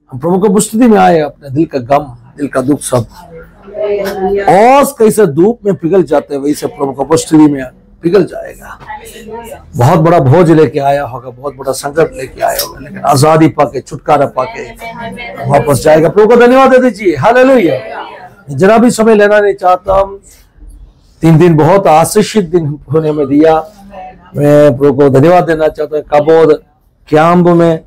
हम प्रभु को उपस्थिति में आए, अपने दिल का गम, दिल का दुख सब और कैसे धूप में पिघल जाते हैं वैसे प्रभु को उपस्थिति में पिघल जाएगा। बहुत बड़ा भोज लेके आया होगा, बहुत बड़ा संकट लेके आया होगा, लेकिन आजादी पाके, छुटकारा पाके वापस जाएगा। प्रभु को धन्यवाद दे दीजिए। हालेलुया। जरा भी समय लेना नहीं चाहता हूं। 3 दिन बहुत आशीषित दिन होने में दिया। मैं प्रभु को धन्यवाद देना चाहता हूँ। काबोद कैंप में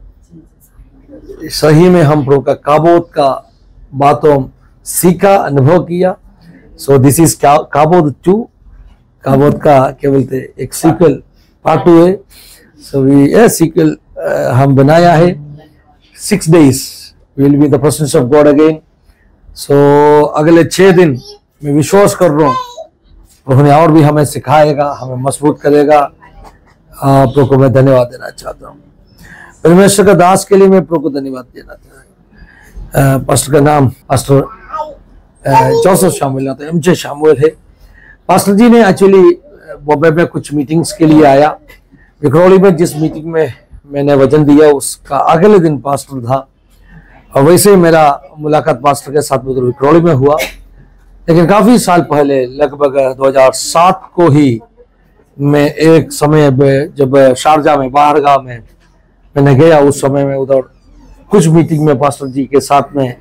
सही में हम प्रभु का काबोद का बातों सीखा, अनुभव किया। So this is Cabo de 2। Cabo de का क्या बोलते एक सीक्वल पार्ट 2 है। सो ये सीक्वल हम बनाया है। 6 days will be the presence of God again. So अगले 6 दिन मैं विश्वास कर रहा हूँ प्रभु ने और भी हमें सिखाएगा, हमें मजबूत करेगा। प्रभु को मैं धन्यवाद देना चाहता हूँ। परमेश्वर का दास के लिए मैं प्रभु को धन्यवाद देना चाहता हूँ। पास्टर का नाम पास्टर जोसेफ शामुएल ना, तो एमजे शामुएल है। पास्टर जी ने एक्चुअली बॉम्बे में कुछ मीटिंग्स के लिए आया। विक्रोली में जिस मीटिंग में मैंने वचन दिया उसका अगले दिन पास्टर था, और वैसे ही मेरा मुलाकात पास्टर के साथ उधर विक्रोली में हुआ। लेकिन काफी साल पहले, लगभग 2007 को ही मैं एक समय जब शारजा में बाहरगाह में मैंने गया, उस समय में उधर कुछ मीटिंग में पास्टर जी के साथ में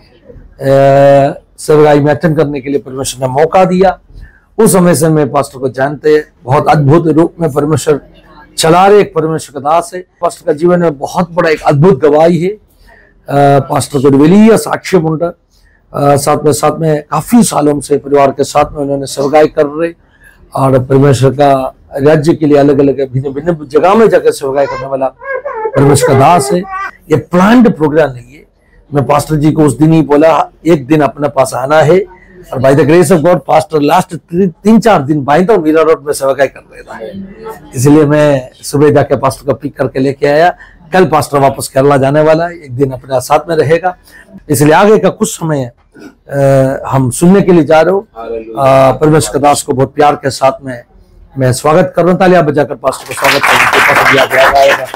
सेवकाई में अटेंड करने के लिए परमेश्वर ने मौका दिया। उस समय से मैं पास्टर को जानते, बहुत अद्भुत रूप में परमेश्वर चला रहे एक परमेश्वर का दास है। पास्टर का जीवन में बहुत बड़ा एक अद्भुत गवाही है। पास्टर को वेलिया साक्ष्य मुंडा साथ में काफी सालों से परिवार के साथ में उन्होंने सेवकाई कर रहे और परमेश्वर का राज्य के लिए अलग अलग भिन्न भिन्न जगह में जाकर सेवकाई करने वाला परमेश्वर का दास है। ये प्लान्ड प्रोग्राम नहीं है। मैं पास्टर जी को उस दिन ही बोला एक दिन अपने पास आना है, और by the grace of God pastor last 3-4 दिन बाई तो मीरा रोड में सेवकाई कर रहे था। इसलिए मैं सुबह जाके पास्टर को पिक करके लेके आया। कल पास्टर वापस केरला जाने वाला है, एक दिन अपने साथ में रहेगा। इसलिए आगे का कुछ समय हम सुनने के लिए जा रहे हो। परमेश्वर का दास को बहुत प्यार के साथ में मैं स्वागत कर रहा हूँ। तालियां बजाकर पास्टर को स्वागत कर,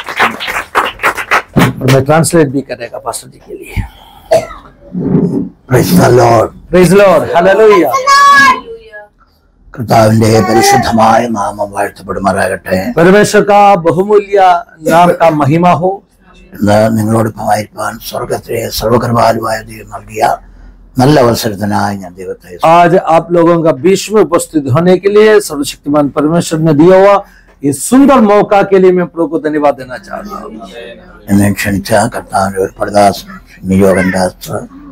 और मैं ट्रांसलेट भी करेगा पास्टर जी के लिए। Praise the Lord. Praise the Lord. Hallelujah. കർത്താവിന്റെ പരിശുദ്ധമായ നാമം വാഴ്ത്തപ്പെടുമാറാകട്ടെ. परमेश्वर का बहुमूल्य नाम का महिमा हो. ഇന്ന് നിങ്ങളോടൊപ്പമായിരിക്കാൻ സ്വർഗ്ഗത്തിലെ സർവകൃപാലുവായ ദൈവം നൽകിയ നല്ല അവസരത്തിനായി ഞാൻ ദൈവത്തെ आज आप लोगों का बीच में उपस्थित होने के लिए सर्वशक्तिमान परमेश्वर ने दिया हुआ इस सुंदर मौका के लिए मैं प्रभु को धन्यवाद देना चाहता हूँ। എന്നെ ക്ഷണിച്ച കർത്താവിന്റെ ഒരു പ്രദാസ് നിയോഗൻ ദാസ്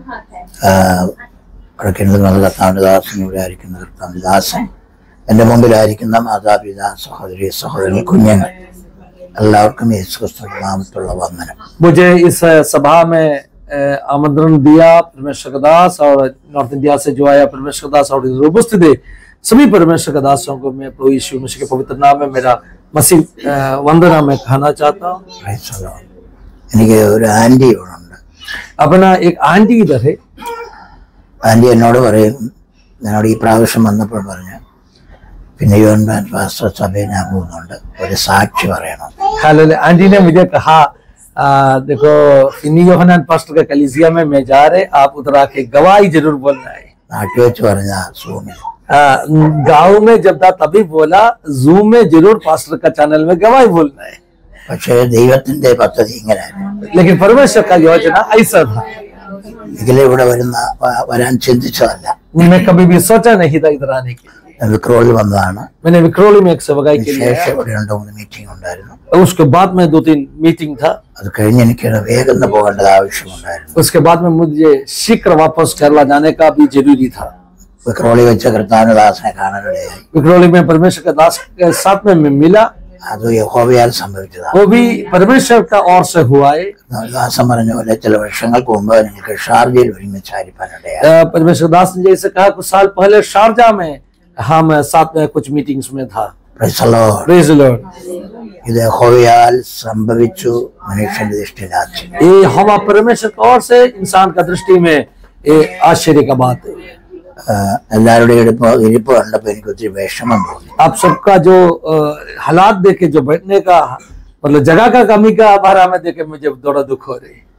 കർത്താവിന്റെ ദാസൻ ഇവിടെ ആയിരിക്കുന്ന കർത്താവിന്റെ ദാസൻ എന്റെ മുമ്പിലായിരിക്കുന്ന മാതാപിതാ സഹോദരി സഹോദരൻ കുഞ്ഞുങ്ങൾ എല്ലാവർക്കും യേശുക്രിസ്തുവിന്റെ നാമത്തിലുള്ള വന്ദനം. मुझे इस सभा में आमंत्रण दिया परमेश्वर का दास और नॉर्थ इंडिया से जो आया परमेश्वर का दास और उपस्थित है सभी परमेश्वर का दासों को मैं प्रभु यीशु मसीह के पवित्र नाम में मेरा मसीह वंदना में कहना चाहता हूँ। എനിക്ക് ഒരു ആന്റി ഇവിടെ ഉണ്ട്. अपना एक आंटी इधर है. ആന്റി എന്നോട് പറയും, എന്നോട് ഈ പ്രാവശ്യം വന്നപ്പോൾ പറഞ്ഞു, പിന്നെ യോഹന്നാൻ പാസ്റ്റർ സഭയിൽ ഞാൻ പോകുന്നുണ്ട്, ഒരു സാക്ഷി പറയണം. आंटी ने मुझे कहा देखो फिनी योहनान पास्टर का कलीसिया में मैं जा रहे, आप उधर आके गवाही जरूर बोलना है. നാട്ടിൽ വെച്ച് പറഞ്ഞ സൂമിൽ गाँव में जब था तभी बोला, जूम में जरूर पास्टर का चैनल में गवाही बोलना है. പക്ഷേ ദൈവത്തിന്റെ പദ്ധതി ഇങ്ങനെയായിരുന്നു. लेकिन परमेश्वर का योजना ऐसा था. ഇതിലെ ഇവിടെ വരാൻ ചിന്തിച്ചതല്ല. मैं कभी भी सोचा नहीं था इधर आने के. വിക്രോളിൽ വന്നതാണ്. मैंने विक्रोली में एक सेवकाई के लिए ശേഷം ഇവിടെ 2-3 മീറ്റിംഗ് ഉണ്ടായിരുന്നു. उसके बाद में 2-3 मीटिंग था. അത് കഴിഞ്ഞ് എനിക്ക് വേഗം പോകേണ്ടത് ആവശ്യമുണ്ടായിരുന്നു. उसके बाद में मुझे शीघ्र वापस केरला जाने का भी जरूरी था. വിക്രോളി വെച്ച കർത്താവിന്റെ ദാസനെ കാണാനിടയായി. विक्रोली में परमेश्वर के दास के साथ में मैं मिला. അത് യഹോവയാൽ സംഭവിച്ചതാണ്. वो भी परमेश्वर का ओर से हुआ है. ദാസൻ പറഞ്ഞ പോലെ ചില വർഷങ്ങൾക്ക് മുമ്പ് എനിക്ക് ഷാർജയിൽ ഒരുമിച്ചായിരിക്കാനിടയായി. परमेश्वर दास ने जैसे कहा कुछ साल पहले शारजा में हम साथ में कुछ मीटिंग्स में था. Praise the Lord. Praise the Lord. ഇത് യഹോവയാൽ സംഭവിച്ചു, മനുഷ്യന്റെ ദൃഷ്ടിയിൽ ആശ്ചര്യം. ये हवा परमेश्वर की ओर से इंसान का दृष्टि में ये आश्चर्य का बात है. എല്ലാവരുടെയും ഇരിപ്പ് കണ്ടപ്പോൾ എനിക്ക് ഒത്തിരി വിഷമം തോന്നി. आप सबका जो हालात देखे, जो बैठने का मतलब जगह का कमी का बारे में देखे मुझे थोड़ा दुख हो रही.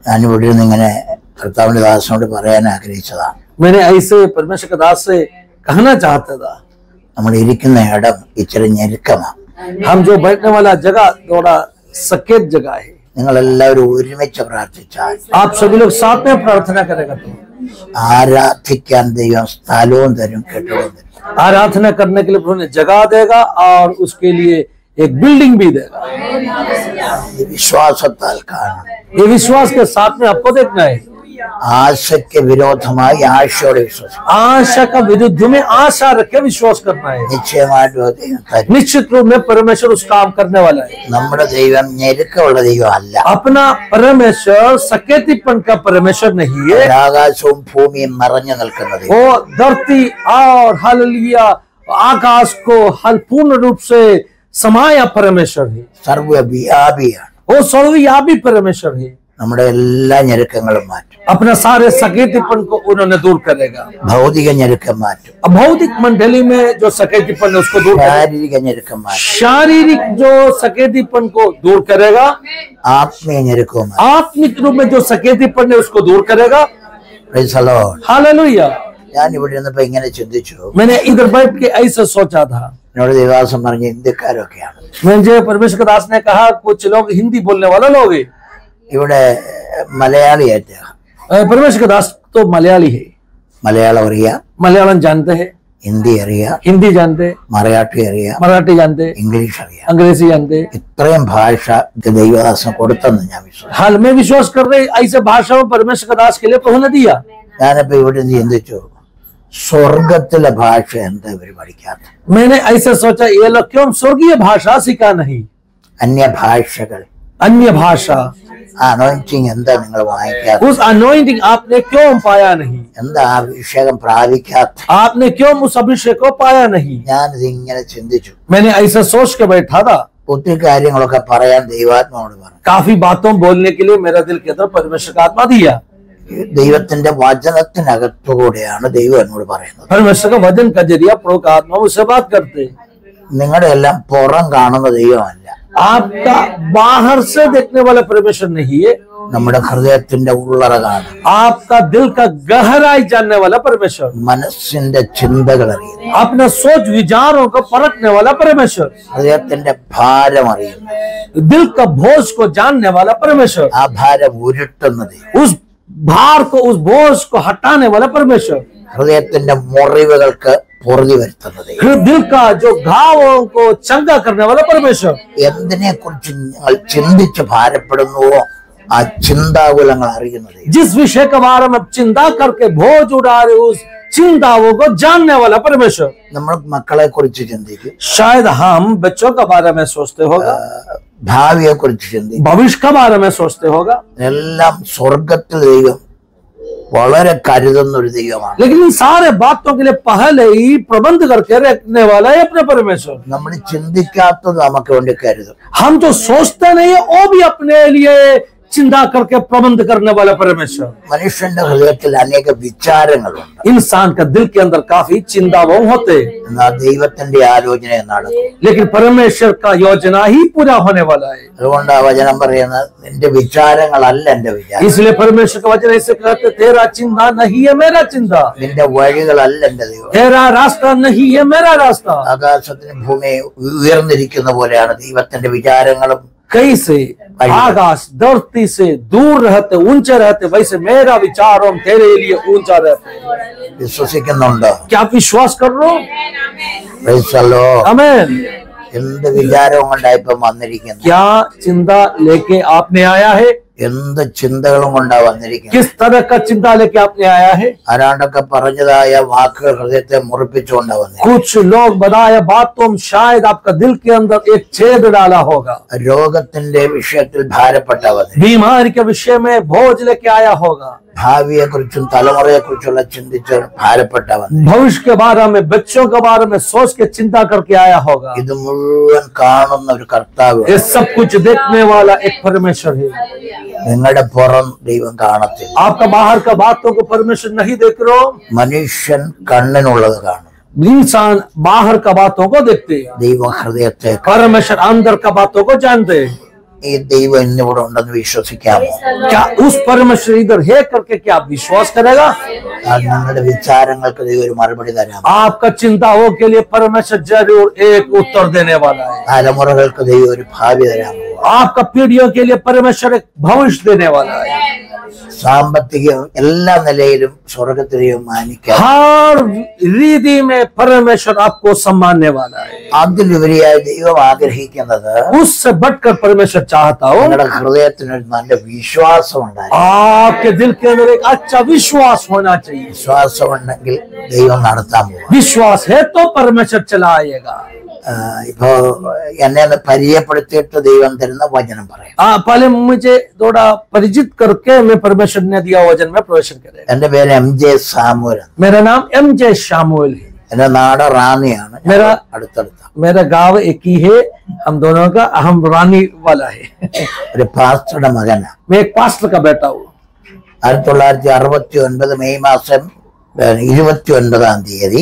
ഞാനിവിടെ നിന്ന് ഇങ്ങനെ കർത്താവിന്റെ ദാസനോട് പറയാൻ ആഗ്രഹിച്ചതാണ്. मैंने ऐसे परमेश्वर के दास से कहना चाहता था, നമ്മൾ ഇരിക്കുന്ന ഇടം ഇച്ചിരി ഞെരുക്കമാണ്. हम जो बैठने वाला जगह थोड़ा सकेत जगह है. നിങ്ങളെല്ലാവരും ഒരുമിച്ച് പ്രാർത്ഥിച്ചാൽ आप सभी लोग साथ में प्रार्थना करेगा तो ആരാധിക്കാൻ ദൈവം സ്ഥലവും തരും, കെട്ടിടവും തരും. आराधना करने के लिए प्रभु ने जगह देगा और उसके लिए एक बिल्डिंग भी देगा. ഇത് വിശ്വാസത്താൽ കാണണം. ये विश्वास के साथ में आपको देखना है. ആശയ്ക്ക് വിരോധമായി ആശയോടെ വിശ്വസിക്കും. आशा का विरुद्ध में आशा रखे विश्वास करना है. നിശ്ചയമായിട്ടും അത് ദൈവം തരും. निश्चित रूप में परमेश्वर उस काम करने वाला है. നമ്മുടെ ദൈവം ഞെരുക്കമുള്ള ദൈവമല്ല. अपना परमेश्वर सकेतीपन का परमेश्वर नहीं है. ആകാശവും ഭൂമിയും നിറഞ്ഞു നിൽക്കുന്നത് वो धरती और हालेलुया आकाश को हल पूर्ण रूप से समाया परमेश्वर है. സർവ്വവ്യാപിയാണ്. वो सर्वव्यापी परमेश्वर है. നമ്മുടെ എല്ലാ ഞെരുക്കങ്ങളും മാറ്റും. अपना सारे सकेतीपन को उन्होंने दूर करेगा. ഭൗതിക ഞെരുക്കം മാറ്റും. भौतिक मंडली में जो सकेतीपन है उसको दूर करेगा. ശാരീരിക ഞെരുക്കം മാറ്റും. शारीरिक जो सकेतीपन को दूर करेगा. ആത്മീയ ഞെരുക്കവും മാറ്റും. आत्मिक रूप में जो सकेतीपन है उसको दूर करेगा. Praise the Lord. हालेलुया. ഞാൻ ഇവിടെ ഇരുന്നപ്പോ ഇങ്ങനെ ചിന്തിച്ചു. मैंने इधर बैठ के ऐसा सोचा था. എന്നോട് ദേവാസം പറഞ്ഞ ഇന്ത്യക്കാരൊക്കെയാണ്. मुझे परमेश्वर दास ने कहा कुछ लोग हिंदी बोलने वाले लोग हैं. ഇവിടെ മലയാളിയായിട്ട് परमेश्वर दास तो मलयाली है. മലയാളം അറിയാം, मलयालम जानते हैं, ഹിന്ദി അറിയാം, हिंदी जानते, മറാഠി അറിയാം, मराठी जानते, ഇംഗ്ലീഷ് അറിയാം. अंग्रेजी जानते. ഇത്രയും ഭാഷ ദൈവദാസം കൊടുത്തെന്ന് ഞാൻ വിശ്വസിച്ചു. हाल में विश्वास कर रहे ऐसे भाषा में परमेश्वर का दास के लिए प्रभु ने दिया. ഞാനിപ്പോ ഇവിടെ നിന്ന് ചിന്തിച്ചു, സ്വർഗത്തിലെ ഭാഷ എന്താ ഇവര് പഠിക്കാത്ത? मैंने ऐसे सोचा ये लोग क्यों स्वर्गीय भाषा सीखा नहीं. അന്യഭാഷകൾ, अन्य भाषा, അനോയിന്റിങ് എന്താ നിങ്ങൾ വാങ്ങിക്കാത്ത? उस अनोइंटिंग आपने क्यों पाया नहीं. എന്താ അഭിഷേകം പ്രാപിക്കാത്ത? आपने क्यों उस अभिषेक को पाया नहीं. ഞാനിത് ഇങ്ങനെ ചിന്തിച്ചു. मैंने ऐसा सोच के बैठा था. ഒത്തിരി കാര്യങ്ങളൊക്കെ പറയാൻ ദൈവാത്മാവോട് പറഞ്ഞു. काफी बातों बोलने के लिए मेरा दिल के अंदर परमेश्वर का आत्मा दिया. ദൈവത്തിന്റെ വചനത്തിനകത്തുകൂടെയാണ് ദൈവം എന്നോട് പറയുന്നത്. परमेश्वर का वचन का जरिया प्रभु का आत्मा उससे बात करते. നിങ്ങളുടെ എല്ലാം പുറം കാണുന്ന ദൈവമല്ല, आपका बाहर से देखने वाला परमेश्वर नहीं है. നമ്മുടെ ഹൃദയത്തിന്റെ ഉള്ളറ കാണും. आपका दिल का गहराई जानने वाला परमेश्वर, മനസ്സിന്റെ ചിന്തകൾ അറിയുന്നു. अपना सोच विचारों को परखने वाला परमेश्वर, ഹൃദയത്തിന്റെ ഭാരം അറിയുന്നു. दिल का बोझ को जानने वाला परमेश्वर, ആ ഭാരം ഉരുട്ടുന്നത്, उस भार को उस बोझ को हटाने वाला परमेश्वर, ഹൃദയത്തിന്റെ മുറിവുകൾക്ക് പൊറുതി വരുത്തുന്നത്. दिल का जो घावों को चंगा करने वाला परमेश्वर. എന്തിനെ കുറിച്ച് നിങ്ങൾ ചിന്തിച്ച് ഭാരപ്പെടുന്നുവോ ആ ചിന്താകുലങ്ങൾ അറിയുന്നത്. जिस विषय के बारे में चिंता करके बोझ उड़ा रहे उस चिंताओं को जानने वाला परमेश्वर. നമ്മൾ മക്കളെ കുറിച്ച് ചിന്തിക്കും, शायद हम बच्चों के बारे में सोचते होगा, ഭാവിയെ കുറിച്ച് ചിന്തിക്കും. भविष्य के बारे में सोचते होगा. എല്ലാം സ്വർഗത്തിൽ ദൈവം വളരെ കരുതുന്ന ഒരു ദൈവമാണ്. लेकिन इन सारे बातों के लिए पहले ही प्रबंध करके रखने वाला है अपने परमेश्वर. നമ്മൾ ചിന്തിക്കാത്തത് നമുക്ക് വേണ്ടി കരുതും. हम जो सोचते नहीं है वो भी अपने लिए चिंता करके प्रबंध करने वाला परमेश्वर. മനുഷ്യന്റെ ഹൃദയത്തിൽ അനേക വിചാരങ്ങളുണ്ട്. इंसान का दिल के अंदर काफी चिंताओं होते, എന്നാൽ ദൈവത്തിന്റെ ആലോചന നടക്കും. लेकिन परमेश्वर का योजना ही पूरा होने वाला है. അതുകൊണ്ട് ആ വചനം പറയുന്നത് നിന്റെ വിചാരങ്ങളല്ല എന്റെ വിചാരം, इसलिए परमेश्वर का वचन ऐसे कहते, तेरा चिंता नहीं है मेरा चिंता, നിന്റെ വഴികളല്ല എന്റെ ദൈവം. तेरा रास्ता नहीं है मेरा रास्ता. ആകാശത്തിന് ഭൂമി ഉയർന്നിരിക്കുന്ന പോലെയാണ് ദൈവത്തിന്റെ വിചാരങ്ങളും. कैसे आकाश धरती से दूर रहते ऊंचे रहते वैसे मेरा विचार और तेरे लिए ऊंचा रहते. വിശ്വസിക്കുന്നുണ്ടോ? क्या आप विश्वास कर रहे हो? Praise the Lord. आमीन. എന്ത് വിചാരവും കൊണ്ടാണ് ഇപ്പം വന്നിരിക്കുന്നത്? क्या चिंता लेके आपने आया है? എന്ത് ചിന്തകളും കൊണ്ടാ വന്നിരിക്കുന്നത്? किस तरह का चिंता लेके आपने आया है? ആരാണ്ടൊക്കെ പറഞ്ഞതായ വാക്കുകൾ ഹൃദയത്തെ മുറിപ്പിച്ചുകൊണ്ടാ വന്നിരിക്കുന്നത്. कुछ लोग बताया बात तुम शायद आपका दिल के अंदर एक छेद डाला होगा. രോഗത്തിന്റെ വിഷയത്തിൽ ഭാരപ്പെട്ടാ വന്നിരിക്കുന്നത്. बीमारी के विषय में बोझ लेके आया होगा. ഭാവിയെ കുറിച്ചും തലമുറയെ കുറിച്ചുള്ള ചിന്തിച്ച് ഭാരപ്പെട്ടാ വന്നിരിക്കുന്നത്. भविष्य के बारे में बच्चों के बारे में सोच के चिंता करके आया होगा. ഇത് മുഴുവൻ കാണുന്ന ഒരു കർത്താവ്. ये सब कुछ देखने वाला एक परमेश्वर है. നിങ്ങളുടെ പുറം ദൈവം കാണത്തില്ല. आपका बाहर का बातों को परमेश्वर नहीं देख रहे हो. മനുഷ്യൻ കണ്ണിനുള്ളത് കാണും, इंसान बाहर का बातों को देखते हैं, ദൈവ ഹൃദയത്തെ. परमेश्वर अंदर का बातों को जानते हैं. ഈ ദൈവം ഇന്നിവിടെ ഉണ്ടെന്ന് വിശ്വസിക്കാമോ? क्या उस परमेश्वर इधर है करके क्या आप विश्वास करेगा? നിങ്ങളുടെ വിചാരങ്ങൾക്ക് ദൈവം ഒരു മറുപടി തരാം. आपका चिंताओं के लिए परमेश्वर जरूर एक उत्तर देने वाला है. തലമുറകൾക്ക് ദൈവം ഒരു ഭാവി തരാമോ? आपका पीढ़ियों के लिए परमेश्वर एक भविष्य देने वाला है. സാമ്പത്തിക എല്ലാ നിലയിലും സ്വർഗത്തിലെയും മാനിക്കാം. हर रीति में परमेश्वर आपको सम्मानने वाला है. അതിലുപരിയായി ദൈവം ആഗ്രഹിക്കുന്നത് उससे बढ़कर परमेश्वर चाहता हो നിങ്ങളുടെ ഹൃദയത്തിനൊരു നല്ല വിശ്വാസം ഉണ്ടായി. आपके दिल के अंदर एक अच्छा विश्वास होना चाहिए. വിശ്വാസം ഉണ്ടെങ്കിൽ ദൈവം നടത്താൻ പോകും. विश्वास है तो परमेश्वर चलाएगा. ഇപ്പോ എന്നെ ഒന്ന് പരിചയപ്പെടുത്തിയിട്ട് ദൈവം തരുന്ന വചനം പറയാം. पहले मुझे थोड़ा परिचित करके मैं परमेश्वर ने दिया वचन में प्रवेश करें. എന്റെ പേര് MJ സാമുവൽ. मेरा नाम MJ शामुएल है. എന്റെ നാട് റാന്നിയാണ്. അടുത്തടുത്ത मेरा गांव एक ही है. हम दोनों का हम रानी वाला है. ഒരു പാസ്റ്ററുടെ മകനാണ്. मैं एक पास्टर का बेटा हूँ. 1969 മെയ് മാസം 29-ാം തീയതി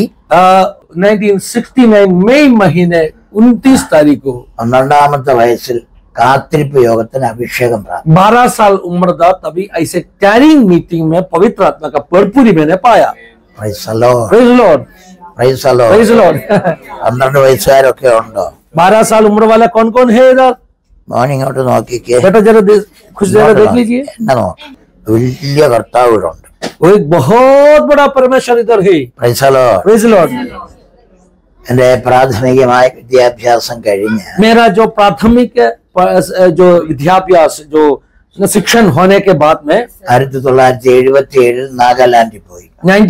1969 मई महीने 29 तारीख को 12ാമത്തെ വയസ്സിൽ കാത്തിരിപ്പ് യോഗത്തിന് അഭിഷേകം പ്രാപിച്ചു. 12 साल उम्र था तभी ऐसे कैरिंग मीटिंग में पवित्र आत्मा का भरपूरी मैंने पाया. Praise the Lord. Praise the Lord. Praise the Lord. Praise the Lord. 12 വയസ്സുകാരൊക്കെ ഉണ്ടോ? 12 साल उम्र वाला कौन कौन है इधर? മോർണിംഗ് ഇങ്ങോട്ട് നോക്കിക്കേ. बेटा जरा कुछ जरा देख लीजिए. എന്നെ നോക്കി. വലിയ കർത്താവ് ഇവിടെ ഉണ്ട്. वो एक बहुत बड़ा परमेश्वर इधर है. Praise the Lord. Praise the Lord. എന്റെ പ്രാഥമികമായ വിദ്യാഭ്യാസം കഴിഞ്ഞ് मेरा जो प्राथमिक जो विद्याभ्यास जो शिक्षण होने के बाद में 1977 നാഗാലാൻഡിൽ പോയി.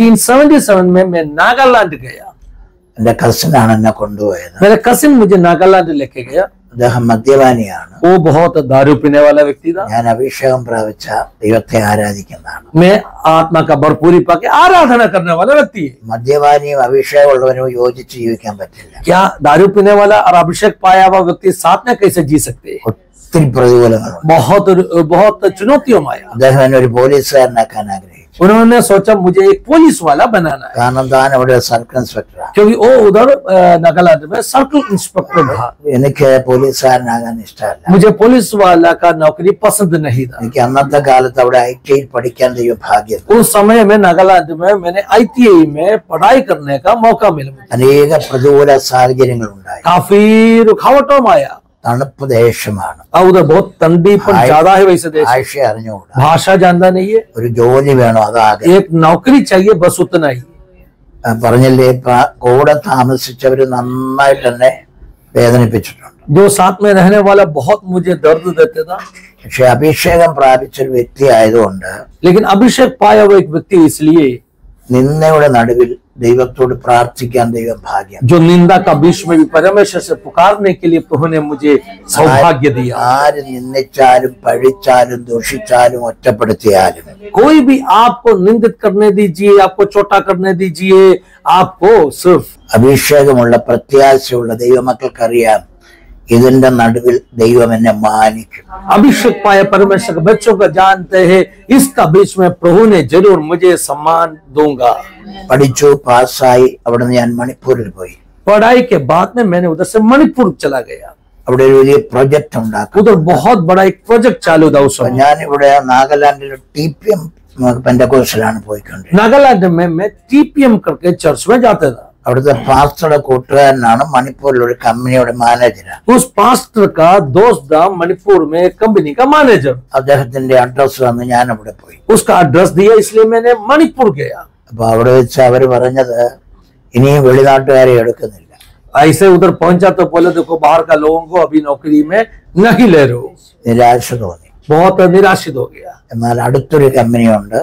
1977 में मैं नागालैंड गया. എന്റെ കസിനാണ് എന്നെ കൊണ്ടുപോയത്. मेरे कसिन मुझे नागालैंड लेके गया. അദ്ദേഹം മദ്യപാനിയാണ്. वो बहुत दारू पीने वाला व्यक्ति था. ഞാൻ അഭിഷേകം പ്രാപിച്ച ദൈവത്തെ ആരാധിക്കുന്നതാണ്. मैं आत्मा का भरपूरी पाके आराधना करने वाला व्यक्ति है. മദ്യപാനിയും അഭിഷേകമുള്ളവനും യോജിച്ച് ജീവിക്കാൻ പറ്റില്ല. क्या दारू पीने वाला और अभिषेक पाया हुआ व्यक्ति साथ में कैसे जी सकते हैं? ഒത്തിരി പ്രതികൂലങ്ങളുണ്ട്. बहुत चुनौतियों में आया. അദ്ദേഹം എന്നെ ഒരു പോലീസുകാരനാക്കാൻ ആഗ്രഹിച്ചു. उन्होंने सोचा मुझे एक पुलिस वाला बनाना है. കാരണം താൻ അവിടെ സർക്കിൾ ഇൻസ്പെക്ടറാണ്. क्योंकि वो उधर नागालैंड में सर्कल इंस्पेक्टर था. എനിക്ക് പോലീസുകാരനാകാൻ ഇഷ്ടമല്ല. मुझे पुलिस वाला का नौकरी पसंद नहीं था. എനിക്ക് അന്നത്തെ കാലത്ത് അവിടെ ITI പഠിക്കാൻ ദൈവം ഭാഗ്യം. उस समय में नागालैंड में मैंने ITI में पढ़ाई करने का मौका मिला. അനേക പ്രതികൂല സാഹചര്യങ്ങൾ ഉണ്ടായി. काफी रुकावटों में आया. തണുപ്പ് ദേശമാണ്. उधर बहुत ठंडीपन ज्यादा है. वैसे देश ഭാഷ അറിഞ്ഞുകൂടാ. भाषा जानता नहीं है. ഒരു ജോലി വേണം, അതാകെ. एक नौकरी चाहिए बस उतना ही. പറഞ്ഞില്ലേ, കൂടെ താമസിച്ചവര് നന്നായിട്ട് എന്നെ വേദനിപ്പിച്ചിട്ടുണ്ട്. जो साथ में रहने वाला बहुत मुझे दर्द देते था. പക്ഷെ അഭിഷേകം പ്രാപിച്ചൊരു വ്യക്തി ആയതുകൊണ്ട് लेकिन अभिषेक पाया हुआ एक व्यक्ति इसलिए നിന്നയുടെ നടുവിൽ ദൈവത്തോട് പ്രാർത്ഥിക്കാൻ ദൈവം ഭാഗ്യം. जो निंदा का बीच में भी परमेश्वर से पुकारने के लिए प्रभु ने मुझे सौभाग्य दिया. ആര് നിന്ദിച്ചാലും പഴിച്ചാലും ദൂഷിച്ചാലും ഒറ്റപ്പെടുത്തിയാലും कोई भी आपको निंदित करने दीजिए, आपको छोटा करने दीजिए, आपको सिर्फ അഭിഷേകമുള്ള പ്രത്യാശയുള്ള ദൈവമക്കൾക്കറിയാം ഇതിന്റെ നടുവിൽ ദൈവം എന്നെ മാനിക്കും. अभिषेक पाए परमेश्वर के बच्चों को जानते हैं इसका बीच में प्रभु ने जरूर मुझे सम्मान दूंगा. പഠിച്ചു, പാസ്സായി. അവിടെ നിന്ന് ഞാൻ മണിപ്പൂരിൽ പോയി. पढ़ाई के बाद में मैंने उधर से मणिपुर चला गया. അവിടെ ഒരു വലിയ പ്രൊജക്ട് ഉണ്ടാക്കും. उधर बहुत बड़ा एक प्रोजेक्ट चालू था उस समय. ഞാനിവിടെ നാഗാലാൻഡിൽ TPM പെന്തക്കോസ്റ്റിലാണ് പോയിക്കൊണ്ടിരുന്നത്. नागालैंड में मैं TPM करके चर्च में जाता था. അവിടുത്തെ പാസ്റ്ററുടെ കൂട്ടുകാരനാണ് മണിപ്പൂരിൽ ഒരു കമ്പനിയുടെ മാനേജർ. उस पास्टर का दोस्त था मणिपुर में कंपनी का मैनेजर. അദ്ദേഹത്തിന്റെ അഡ്രസ് വന്ന് ഞാൻ അവിടെ പോയി. उसका एड्रेस दिया इसलिए मैंने मणिपुर गया. അപ്പൊ അവിടെ വെച്ച് അവര് പറഞ്ഞത് ഇനിയും വെളിനാട്ടുകാരെ എടുക്കുന്നില്ല. ऐसे उधर पहुंचा तो बोले देखो बाहर का लोगों को अभी नौकरी में नहीं ले रहे हो. നിരാശ തോന്നി. बहुत निराशित हो गया. എന്നാൽ അടുത്തൊരു കമ്പനിയുണ്ട്.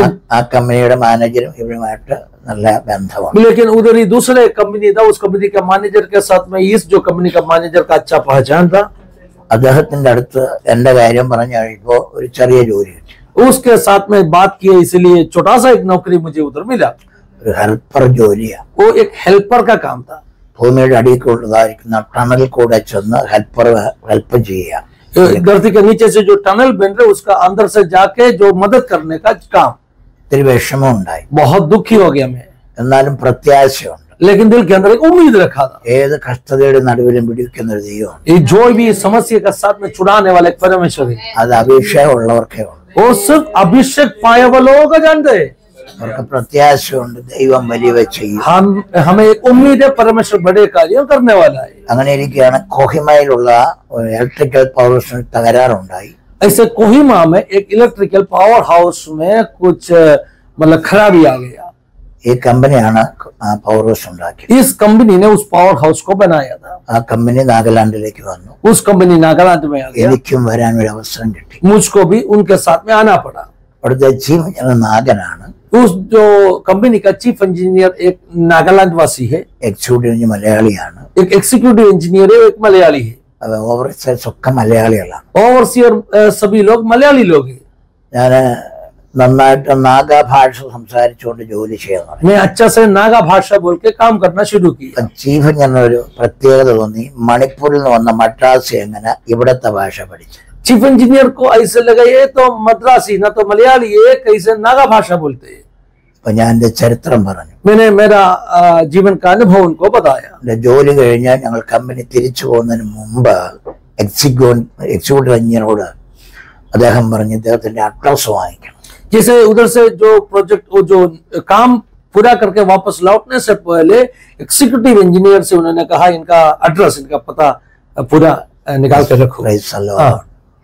ആ കമ്പനിയുടെ മാനേജരും ഇവരുമായിട്ട് നല്ല ബന്ധമാണ്. लेकिन उधर ही दूसरे कंपनी था. उस कंपनी का मैनेजर के साथ में इस जो कंपनी का मैनेजर का अच्छा पहचान था. അദ്ദേഹത്തിന്റെ അടുത്ത് എന്റെ കാര്യം പറഞ്ഞു കഴിയുമ്പോ ഒരു ചെറിയ ജോലി കിട്ടി. उसके साथ में बात किया इसलिए छोटा सा एक नौकरी मुझे उधर मिला. ഒരു ഹെൽപ്പർ ജോലിയാണ്. वो एक हेल्पर का काम था. ഭൂമിയുടെ അടിയിലുള്ളതായിരിക്കുന്ന ടണൽ കൂടെ ചെന്ന് ഹെൽപ്പ് ചെയ്യുക. धरती के नीचे से जो टनल बन रहे उसका अंदर से जाके जो मदद करने का काम. ഇത്തിരി വിഷമം ഉണ്ടായി. बहुत दुखी हो गया मैं. എന്നാലും പ്രത്യാശയുണ്ട്. लेकिन दिल के अंदर एक उम्मीद रखा था। ഏത് കഷ്ടതയുടെ നടുവിലും പിടിക്കുന്ന ഒരു ദൈവമാണ്. ये जो भी समस्या का साथ में छुड़ाने वाला एक परमेश्वर है, അത് അഭിഷേകമുള്ളവർക്കേ ഉള്ളൂ. वो सिर्फ अभिषेक पाए हुए लोगों को जानते हैं। അവർക്ക് പ്രത്യാശയുണ്ട്, ദൈവം വലിയവ ചെയ്യും. हमें एक उम्मीद है परमेश्वर बड़े कार्य करने वाला है। അങ്ങനെ ഇരിക്കുകയാണ് കൊഹിമയിലുള്ള ഇലക്ട്രിക്കൽ പവർ സ്റ്റേഷൻ തകരാറുണ്ടായി. ऐसे कोहिमा में एक इलेक्ट्रिकल पावर हाउस में कुछ मतलब खराबी आ गया। ഈ കമ്പനിയാണ് ആ പവർ ഹൗസ് ഉണ്ടാക്കിയത്. इस कंपनी ने उस पावर हाउस को बनाया था। ആ കമ്പനി നാഗാലാൻഡിലേക്ക് വന്നു. उस कंपनी नागालैंड में आ गया। എനിക്കും വരാൻ ഒരു അവസരം കിട്ടി. मुझको भी उनके साथ में आना पड़ा। അവിടുത്തെ ചീഫ് എഞ്ചിനീയർ നാഗനാണ്. उस जो कंपनी का चीफ इंजीनियर एक नागालैंड वासी है, എക്സിക്യൂട്ടീവ് എഞ്ചിനീയർ മലയാളിയാണ്. एक एग्जीक्यूटिव इंजीनियर है, एक मलयाली है। ഓവർസീയേഴ്സ് ഒക്കെ മലയാളികളാണ്. ओवरसीयर सभी लोग मलयाली लोग हैं। ഞാൻ നന്നായിട്ട് നാഗാ ഭാഷ സംസാരിച്ചുകൊണ്ട് ജോലി ചെയ്യുന്നത്. मैं अच्छा से नागा भाषा बोल के काम करना शुरू किया। ചീഫ് എഞ്ചിനീയർ ഒരു പ്രത്യേകത തോന്നി, മണിപ്പൂരിൽ നിന്ന് വന്ന മദ്രാസി എങ്ങനെ ഇവിടത്തെ ഭാഷ പഠിച്ചു. चीफ इंजीनियर को ऐसे लगा ये तो मद्रासी ना तो मलयाली है, कैसे नागा भाषा बोलते हैं। അപ്പൊ ഞാൻ എന്റെ ചരിത്രം പറഞ്ഞു. मैंने मेरा जीवन का अनुभव उनको बताया। എന്റെ ജോലി കഴിഞ്ഞാൽ ഞങ്ങൾ കമ്പനി തിരിച്ചു പോകുന്നതിന് മുമ്പ് എക്സിക്യൂട്ടീവ് എഞ്ചിനീയറോട് അദ്ദേഹം പറഞ്ഞു ഇദ്ദേഹത്തിന്റെ അഡ്രസ് വാങ്ങിക്കണം. जैसे उधर से जो प्रोजेक्ट वो जो काम पूरा करके वापस लौटने से पहले एग्जीक्यूटिव इंजीनियर से उन्होंने कहा इनका एड्रेस, इनका पता पूरा निकाल के रखो। Praise the Lord.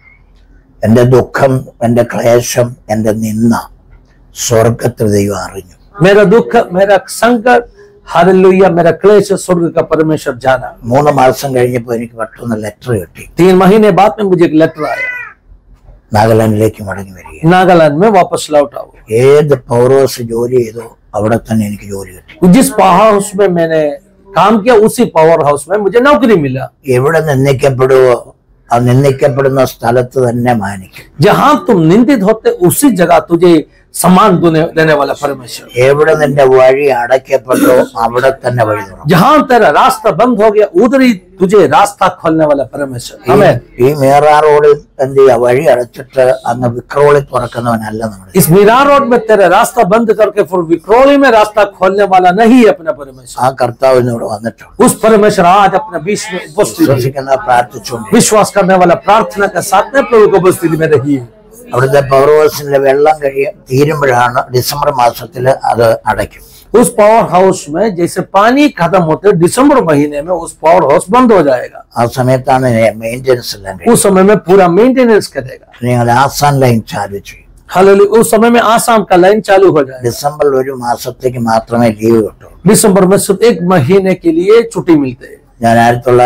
എന്റെ ദുഃഖം, എന്റെ ക്ലേശം, എന്റെ നിന്ന സ്വർഗത്തിൽ ദൈവം അറിഞ്ഞു. मेरा दुख, मेरा संकट, हालेलुया, मेरा क्लेश स्वर्ग का परमेश्वर जाना। 3 മാസം കഴിഞ്ഞപ്പോ എനിക്ക് പെട്ടെന്ന് ലെറ്റർ കിട്ടി. 3 महीने बाद में मुझे एक लेटर आया, നാഗാലാൻഡിലേക്ക് മടങ്ങി വരിക. नागालैंड में वापस लौट आओ। ഏത് പവർ ഹൗസ് ജോലി ചെയ്തോ അവിടെ തന്നെ എനിക്ക് ജോലി കിട്ടി. जिस पावर हाउस में मैंने काम किया उसी पावर हाउस में मुझे नौकरी मिला। എവിടെ നിന്ദിക്കപ്പെടുവോ ആ നിന്ദിക്കപ്പെടുന്ന സ്ഥലത്ത് തന്നെ മാനിക്കും. जहां तुम निंदित होते उसी जगह तुझे सम्मान देने वाला परमेश्वर। എവിടെ നിന്റെ വഴി അടയ്ക്കപ്പെട്ടോ അവിടെ തന്നെ വഴി തുറക്കും. जहां तेरा रास्ता बंद हो गया उधर ही तुझे रास्ता खोलने वाला परमेश्वर। आमीन। ഈ മേറാ റോഡിൽ എന്ത് ചെയ്യാ, വഴി അടച്ചിട്ട് അങ്ങ് വിക്രോളി തുറക്കുന്നവനല്ല നമ്മൾ. इस मीरा रोड में तेरा रास्ता बंद करके फिर विक्रोली में रास्ता खोलने वाला नहीं है अपना परमेश्वर। ആ കർത്താവ് ഇന്നിവിടെ വന്നിട്ടുണ്ട്. उस परमेश्वर आज अपने बीच में उपस्थित है। വിശ്വസിക്കുന്ന പ്രാർത്ഥിച്ചുകൊണ്ട് विश्वास करने वाला प्रार्थना के साथ में प्रभु की उपस्थिति में रही है। അവിടുത്തെ പവർ ഹൗസിലെ വെള്ളം തീരുമ്പോഴാണ് ഡിസംബർ മാസത്തിൽ അത് അടയ്ക്കും. उस पावर हाउस में जैसे पानी खत्म होते दिसंबर महीने में उस पावर हाउस बंद हो जाएगा। ആ സമയത്താണ് മെയിൻ്റെനൻസ് എല്ലാം उस समय में पूरा मेंटेनेंस करेगा। നിങ്ങൾ ആസാൻ ലൈൻ ചാലു ചെയ്യും. हालेलुया, उस समय में आसाम का लाइन चालू हो जाएगा। ഡിസംബറിൽ 1 മാസത്തേക്ക് മാത്രമേ ലീവ് കിട്ടൂ. दिसंबर में सिर्फ 1 महीने के लिए छुट्टी मिलते है। ഞാൻ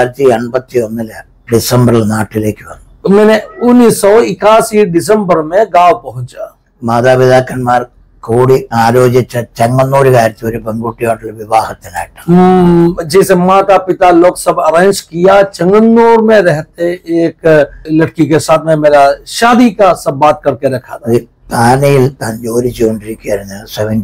1981 ഡിസംബറിൽ നാട്ടിലേക്ക് വന്നു. मैंने 1981 दिसंबर में गांव पहुंचा। മാതാപിതാക്കന്മാർ കൂടി ആലോചിച്ച ചെങ്ങന്നൂരുകാരത്തി ഒരു പെൺകുട്ടിയോടുള്ള വിവാഹത്തിനായിട്ട്. जैसे माता पिता लोग सब अरेंज किया, चंगन्नूर में रहते एक लड़की के साथ में मेरा शादी का सब बात करके रखा था। താനയിൽ താൻ ജോലി ചെയ്തുകൊണ്ടിരിക്കുകയായിരുന്നു.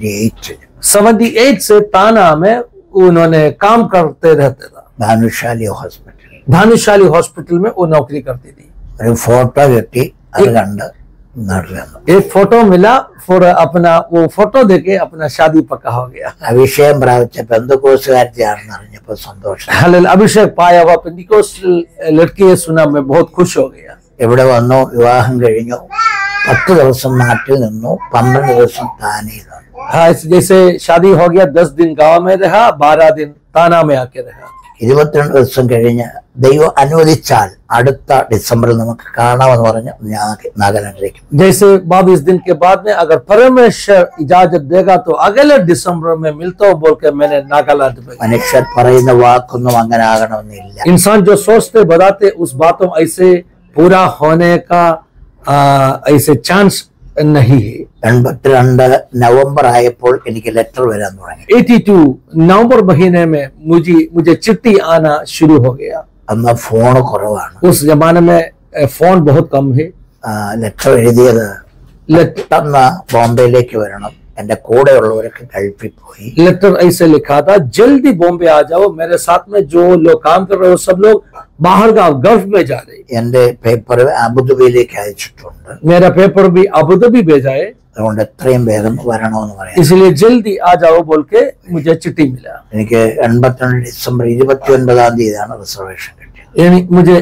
78 से ताना में उन्होंने काम करते रहते था। ഭാനുശാലി ഹോസ്പിറ്റൽ, भानुशाली हॉस्पिटल में वो नौकरी करती थी। ഒരു ഫോട്ടോ കിട്ടി, അത് കണ്ട് നാട്ടിൽ വന്നു. एक फोटो मिला, फिर अपना वो फोटो देके अपना शादी पक्का हो गया। അഭിഷേകം പ്രാപിച്ച പെന്തക്കോസ്തുകാരത്തിയാണെന്ന് അറിഞ്ഞപ്പോൾ സന്തോഷം. हालेलुया, अभिषेक पाया हुआ पेंटिकोस्टल लड़की है सुना, मैं बहुत खुश हो गया। ഇവിടെ വന്നു, വിവാഹം കഴിഞ്ഞു. 10 ദിവസം നാട്ടിൽ നിന്നു, 12 ദിവസം താനയിൽ വന്നു. हाँ, जैसे शादी हो गया 10 दिन गांव में रहा, 12 दिन ताना में आके रहा। 22 ദിവസം കഴിഞ്ഞ് ദൈവം അനുവദിച്ചാൽ അടുത്ത ഡിസംബറിൽ നമുക്ക് കാണാമെന്ന് പറഞ്ഞ് ഞാൻ നാഗാലാൻഡിലേക്ക്. जैसे 22 दिन के बाद में अगर परमेश्वर इजाजत देगा तो अगले दिसंबर में मिलता हो बोल के मैंने नागालैंड में। മനുഷ്യർ പറയുന്ന വാക്കൊന്നും അങ്ങനെ ആകണമെന്നില്ല. इंसान जो सोचते बताते उस बातों ऐसे पूरा होने का ऐसे चांस नहीं है। 82 നവംബർ ആയപ്പോൾ എനിക്ക് ലെറ്റർ വരാൻ തുടങ്ങി. 82 नवंबर महीने में मुझे चिट्ठी आना शुरू हो गया। അന്ന് ഫോൺ കുറവാണ്. उस जमाने में फोन बहुत कम है। ലെറ്റർ എഴുതിയത് പെട്ടെന്ന് ബോംബെയിലേക്ക് വരണം, എന്റെ കൂടെയുള്ളവരൊക്കെ ഗൾഫിൽ പോയി. लेटर ऐसे लिखा था, जल्दी बॉम्बे आ जाओ, मेरे साथ में जो लोग काम कर रहे हो सब लोग बाहर का गल्फ में जा रही। എന്റെ പേപ്പർ അബുദാബിയിലേക്ക് അയച്ചിട്ടുണ്ട്. मेरा पेपर भी अबू धाबी भेजा है, അതുകൊണ്ട് എത്രയും വേഗം വരണമെന്ന് പറയാം. इसलिए जल्दी आ जाओ बोल के मुझे चिट्ठी मिला. എനിക്ക് 82 ഡിസംബർ 29 റിസർവേഷൻ കിട്ടിയത്. यानी मुझे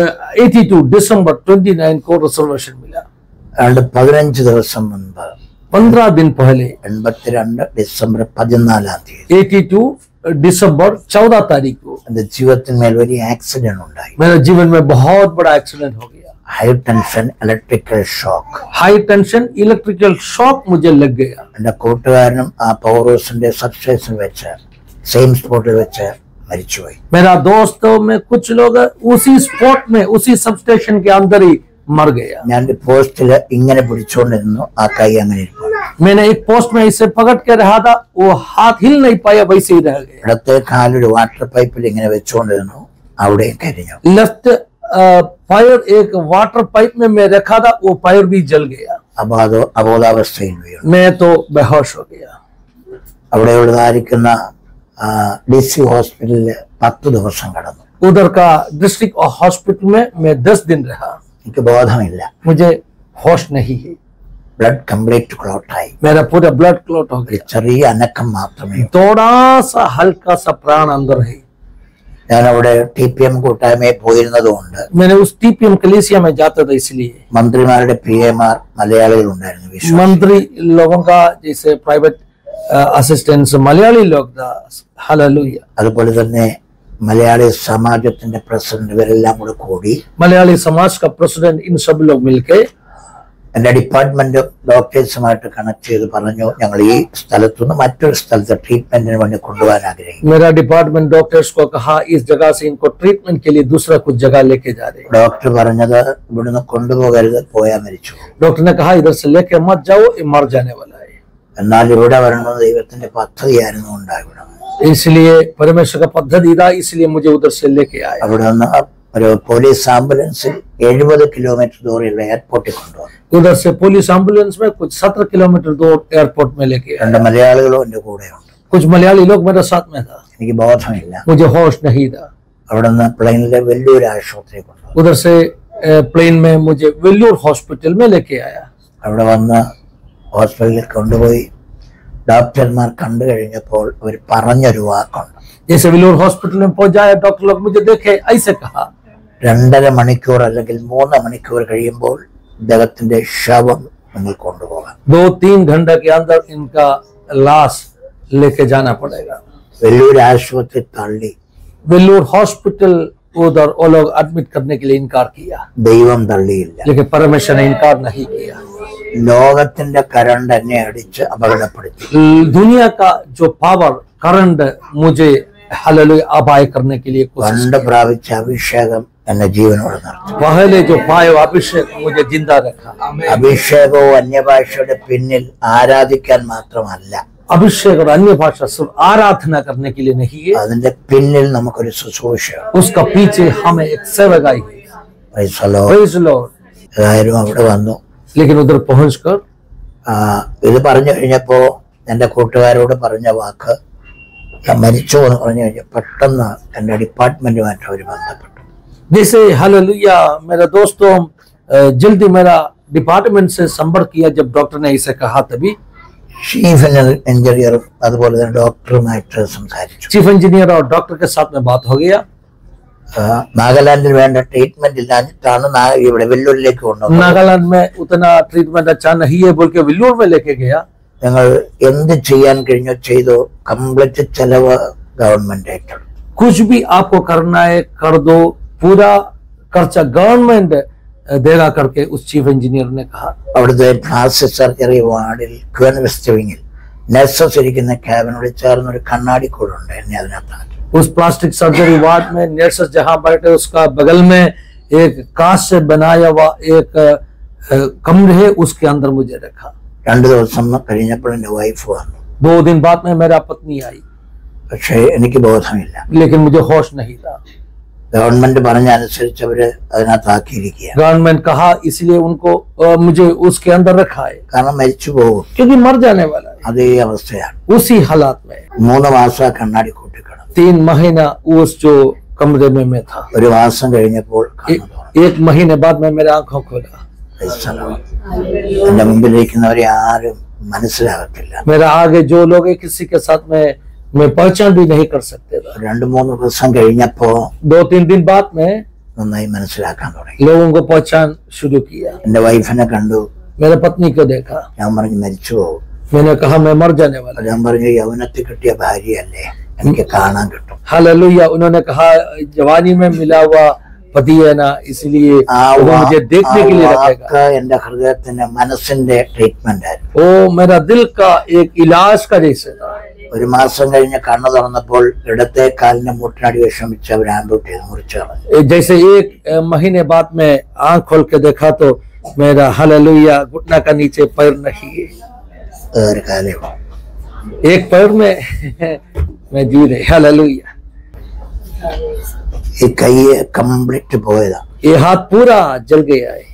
82 दिसंबर 29 को रिजर्वेशन मिला. അതുകൊണ്ട് 15 ദിവസം മുൻപ് 15 दिन पहले 82 ഡിസംബർ 14 82 दिसंबर 14 तारीख को എന്റെ ജീവിതത്തിന്മേൽ വലിയ ആക്സിഡന്റ് ഉണ്ടായി. मेरे जीवन में बहुत बड़ा एक्सीडेंट हो गया. High tension electrical shock. High tension electrical shock मुझे लग गया. എന്റെ കൂട്ടുകാരനും ആ പവർ ഹൗസിന്റെ സബ്സ്റ്റേഷൻ വെച്ച് സെയിം സ്പോട്ടിൽ വെച്ച് മരിച്ചുപോയി. मेरा दोस्तों में कुछ लोग उसी स्पॉट में उसी सबस्टेशन के अंदर ही मर गया. ഞാൻ പോസ്റ്റില് ഇങ്ങനെ പിടിച്ചോണ്ടിരുന്നു, ആ കൈ അങ്ങനെ ഇരിക്കുന്നു. मैंने एक पोस्ट में इसे पकड़ के रहा था, वो हाथ हिल नहीं पाया, वैसे ही रह गया. ഇടത്തെ കാലൊരു വാട്ടർ പൈപ്പിൽ ഇങ്ങനെ വെച്ചോണ്ടിരുന്നു, അവിടെയും കരിഞ്ഞു. लेफ्ट पैर एक वाटर पाइप में मैं रखा था, वो पैर भी जल गया. അബോധാവസ്ഥയിൽ വീണു. मैं तो बेहोश हो गया. അവിടെ ഉള്ളതായിരിക്കുന്ന DC ഹോസ്പിറ്റലില് 10 ദിവസം കടന്നു. उधर का डिस्ट्रिक्ट हॉस्पिटल में मैं 10 दिन रहा. എനിക്ക് ബോധമില്ല. मुझे होश नहीं है. ബ്ലഡ് കംപ്ലീറ്റ് ക്ലോട്ടായി. मेरा पूरा ब्लड क्लॉट हो गया. ചെറിയ അനക്കം മാത്രമേ. थोड़ा सा हल्का सा प्राण अंदर है. ഞാൻ അവിടെ TPM കൂട്ടായ്മയിൽ പോയിരുന്നതുകൊണ്ട് मैंने उस TPM कलीसिया में जाता था, इसलिए മന്ത്രിമാരുടെ PMR മലയാളികൾ ഉണ്ടായിരുന്നു. मंत्री लोगों का जैसे प्राइवेट असिस्टेंट्स मलयाली लोग था. हालेलुया. അതുപോലെ തന്നെ മലയാളി സമാജത്തിന്റെ പ്രസിഡന്റ് ഇവരെല്ലാം കൂടെ കൂടി मलयाली समाज का प्रेसिडेंट इन सब लोग मिलके എന്റെ ഡിപ്പാർട്ട്മെന്റ് ഡോക്ടേഴ്സുമായിട്ട് കണക്ട് ചെയ്ത് പറഞ്ഞു, ഞങ്ങൾ ഈ സ്ഥലത്തുനിന്ന് മറ്റൊരു സ്ഥലത്ത് ട്രീറ്റ്മെന്റിന് വേണ്ടി കൊണ്ടുപോകാൻ ആഗ്രഹിക്കുന്നു. मेरा डिपार्टमेंट डॉक्टर्स को कहा इस जगह से इनको ट्रीटमेंट के लिए दूसरा कुछ जगह लेके जा रहे हैं. ഡോക്ടർ പറഞ്ഞത് ഇവിടുന്ന് കൊണ്ടുപോകരുത്, പോയാൽ മരിച്ചു. डॉक्टर ने कहा इधर से लेके मत जाओ, ये मर जाने वाला है. എന്നാൽ ഇവിടെ വരണമെന്ന് ദൈവത്തിന്റെ പദ്ധതിയായിരുന്നു ഉണ്ടാകണം. इसलिए परमेश्वर का पद्धति था, इसलिए मुझे उधर से लेके आया. അവിടെ നിന്ന് ഒരു പോലീസ് ആംബുലൻസിൽ 70 കിലോമീറ്റർ ദൂരെയുള്ള എയർപോർട്ടിൽ കൊണ്ടുവന്നു. उधर से पुलिस एम्बुलेंस में कुछ 17 किलोमीटर दूर एयरपोर्ट में लेके आया. 2 മലയാളികളും എന്റെ കൂടെയുണ്ട്. कुछ मलयाली लोग मेरे साथ में था. എനിക്ക് ബോധമില്ല. मुझे होश नहीं था. അവിടെ നിന്ന് പ്ലെയിനിലെ വലിയൊരു ആശുപത്രി കൊണ്ടുവന്നു. उधर से प्लेन में मुझे वेल्लोर हॉस्पिटल में लेके आया. അവിടെ വന്ന് ഹോസ്പിറ്റലിൽ കൊണ്ടുപോയി ഡോക്ടർമാർ കണ്ടു കഴിഞ്ഞപ്പോൾ അവർ പറഞ്ഞൊരു വാക്കുണ്ട്. जैसे वेल्लोर हॉस्पिटल में पहुंचाया, डॉक्टर लोग मुझे देखे, ऐसे कहा 2.5 മണിക്കൂർ അല്ലെങ്കിൽ 3 മണിക്കൂർ കഴിയുമ്പോൾ ഇദ്ദേഹത്തിന്റെ ശവം നിങ്ങൾ കൊണ്ടുപോകാം. 2-3 घंटे के अंदर इनका लाश लेके जाना पड़ेगा. വലിയൊരു ആശുപത്രി തള്ളി. वेल्लोर हॉस्पिटल उधर वो लोग एडमिट करने के लिए इनकार किया, ദൈവം तള്ളിയില്ല. लेकिन परमेश्वर ने इनकार नहीं किया. ലോകത്തിന്റെ കരണ്ട് എന്നെ അടിച്ച് അപകടപ്പെടുത്തി. दुनिया का जो पावर करंट मुझे हालेलुया अपाय करने के लिए कोशिश പണ്ട് പ്രാപിച്ച അഭിഷേകം എന്നെ ജീവനോട് നിർത്തി. पहले जो पायो अभिषेक मुझे जिंदा रखा. അഭിഷേകവും അന്യഭാഷയുടെ പിന്നിൽ ആരാധിക്കാൻ മാത്രമല്ല, अभिषेक और अन्य भाषा सिर्फ आराधना करने के लिए नहीं है, അതിന്റെ പിന്നിൽ നമുക്കൊരു ശുശ്രൂഷയാണ്. उसका पीछे हमें एक सेवकाई है. Praise the Lord. Praise the Lord. ഏതായാലും അവിടെ വന്നു. लेकिन उधर पहुंचकर ഇത് പറഞ്ഞു കഴിഞ്ഞപ്പോ എന്റെ കൂട്ടുകാരോട് പറഞ്ഞ വാക്ക്, ഞാൻ മരിച്ചു എന്ന് പറഞ്ഞു കഴിഞ്ഞാൽ പെട്ടെന്ന് എന്റെ ഡിപ്പാർട്ട്മെന്റുമായിട്ട് അവർ ബന്ധപ്പെട്ടു. जैसे हालेलुया मेरा दोस्तों जल्दी मेरा डिपार्टमेंट से संपर्क किया. जब डॉक्टर ने इसे कहा तभी ചീഫ് എഞ്ചിനീയറും അതുപോലെ തന്നെ ഡോക്ടറുമായിട്ട് സംസാരിച്ചു. चीफ इंजीनियर और डॉक्टर के साथ में बात हो गया. നാഗാലാൻഡിൽ വേണ്ട ട്രീറ്റ്മെന്റ് ഇല്ലാഞ്ഞിട്ടാണ് ഇവിടെ വെല്ലൂരിലേക്ക് കൊണ്ടുവന്നത്. नागालैंड में उतना ट्रीटमेंट अच्छा नहीं है बोल के वेल्लोर में लेके गया. ഞങ്ങൾ എന്ത് ചെയ്യാൻ കഴിഞ്ഞോ ചെയ്തോ, കംപ്ലീറ്റ് ചെലവ് ഗവൺമെന്റ് ഏറ്റെടുത്തു. कुछ भी आपको करना है कर दो, पूरा खर्चा गवर्नमेंट देगा करके उस चीफ इंजीनियर ने कहा. അവിടുത്തെ പ്ലാസ്റ്റിക് സർജറി വാർഡിൽ ക്യൂൻവെസ്റ്റ് വിങ്ങിൽ നഴ്സസ് ഇരിക്കുന്ന ക്യാബിനോട് ചേർന്നൊരു കണ്ണാടി കൂടുണ്ട്. എന്നെ അതിനകത്താണ്. उस प्लास्टिक सर्जरी वार्ड में नर्सेस जहां बैठे उसका बगल में एक कांच से बनाया हुआ एक कमरे है, उसके अंदर मुझे रखा. 2 ദിവസം കഴിഞ്ഞപ്പോൾ എന്റെ വൈഫ് വന്നു. 2 दिन बाद में मेरा पत्नी आई, പക്ഷേ എനിക്ക് ബോധമില്ല. लेकिन मुझे होश नहीं था. ഗവൺമെന്റ് പറഞ്ഞ അനുസരിച്ച് അവര് അതിനകത്താക്കിയിരിക്കുക. गवर्नमेंट कहा इसलिए उनको मुझे उसके अंदर रखा है, കാരണം മരിച്ചു പോകും. क्योंकि मर जाने वाला है. അതേ അവസ്ഥയാണ്. उसी हालात में 3 മാസം കണ്ണാടി കൂട്ടിക്കിടന്നു. 3 महीना उस जो कमरे में मैं था। ഒരു മാസം കഴിഞ്ഞപ്പോൾ एक महीने बाद मैं मेरे आंखों खोला। എന്റെ മുമ്പിലിരിക്കുന്നവരെ ആരും മനസ്സിലാകത്തില്ല. मेरा आगे जो लोग है किसी के साथ मैं पहचान भी नहीं कर सकते था। 2-3 ദിവസം കഴിഞ്ഞപ്പോ 2-3 दिन बाद में നന്നായി മനസ്സിലാക്കാൻ തുടങ്ങി. लोगों को पहचान शुरू किया। എന്റെ വൈഫിനെ കണ്ടു. मेरे पत्नी को देखा। ഞാൻ പറഞ്ഞു മരിച്ചു പോകും. मैंने कहा मैं मर जाने वाला। ഞാൻ പറഞ്ഞു യൗവനത്തിൽ കിട്ടിയ ഭാര്യയല്ലേ, എനിക്ക് കാണാൻ കിട്ടും. हालेलुया। उन्होंने कहा जवानी में मिला हुआ पति है ना, इसलिए वो मुझे देखने के लिए रखेगा। എന്റെ ഹൃദയത്തിന്റെ മനസ്സിന്റെ ട്രീറ്റ്മെന്റ് ആയിരുന്നു. वो मेरा दिल का एक इलाज का जैसे था। ഒരു മാസം കഴിഞ്ഞ് കണ്ണു തുറന്നപ്പോൾ ഇടത്തെ കാലിന്റെ മുട്ടിനടി വിഷമിച്ച് അവർ ആംബ്യൂട്ട് ചെയ്ത് മുറിച്ചു കളഞ്ഞു. जैसे 1 महीने बाद में आंख खोल के देखा तो मेरा हालेलुया घुटना का नीचे पैर नहीं है। ഒരു കാലം एक पैर में मैं जी रही। हालेलुया। ഈ കൈ കംപ്ലീറ്റ് പോയതാ. ये हाथ पूरा जल गया है।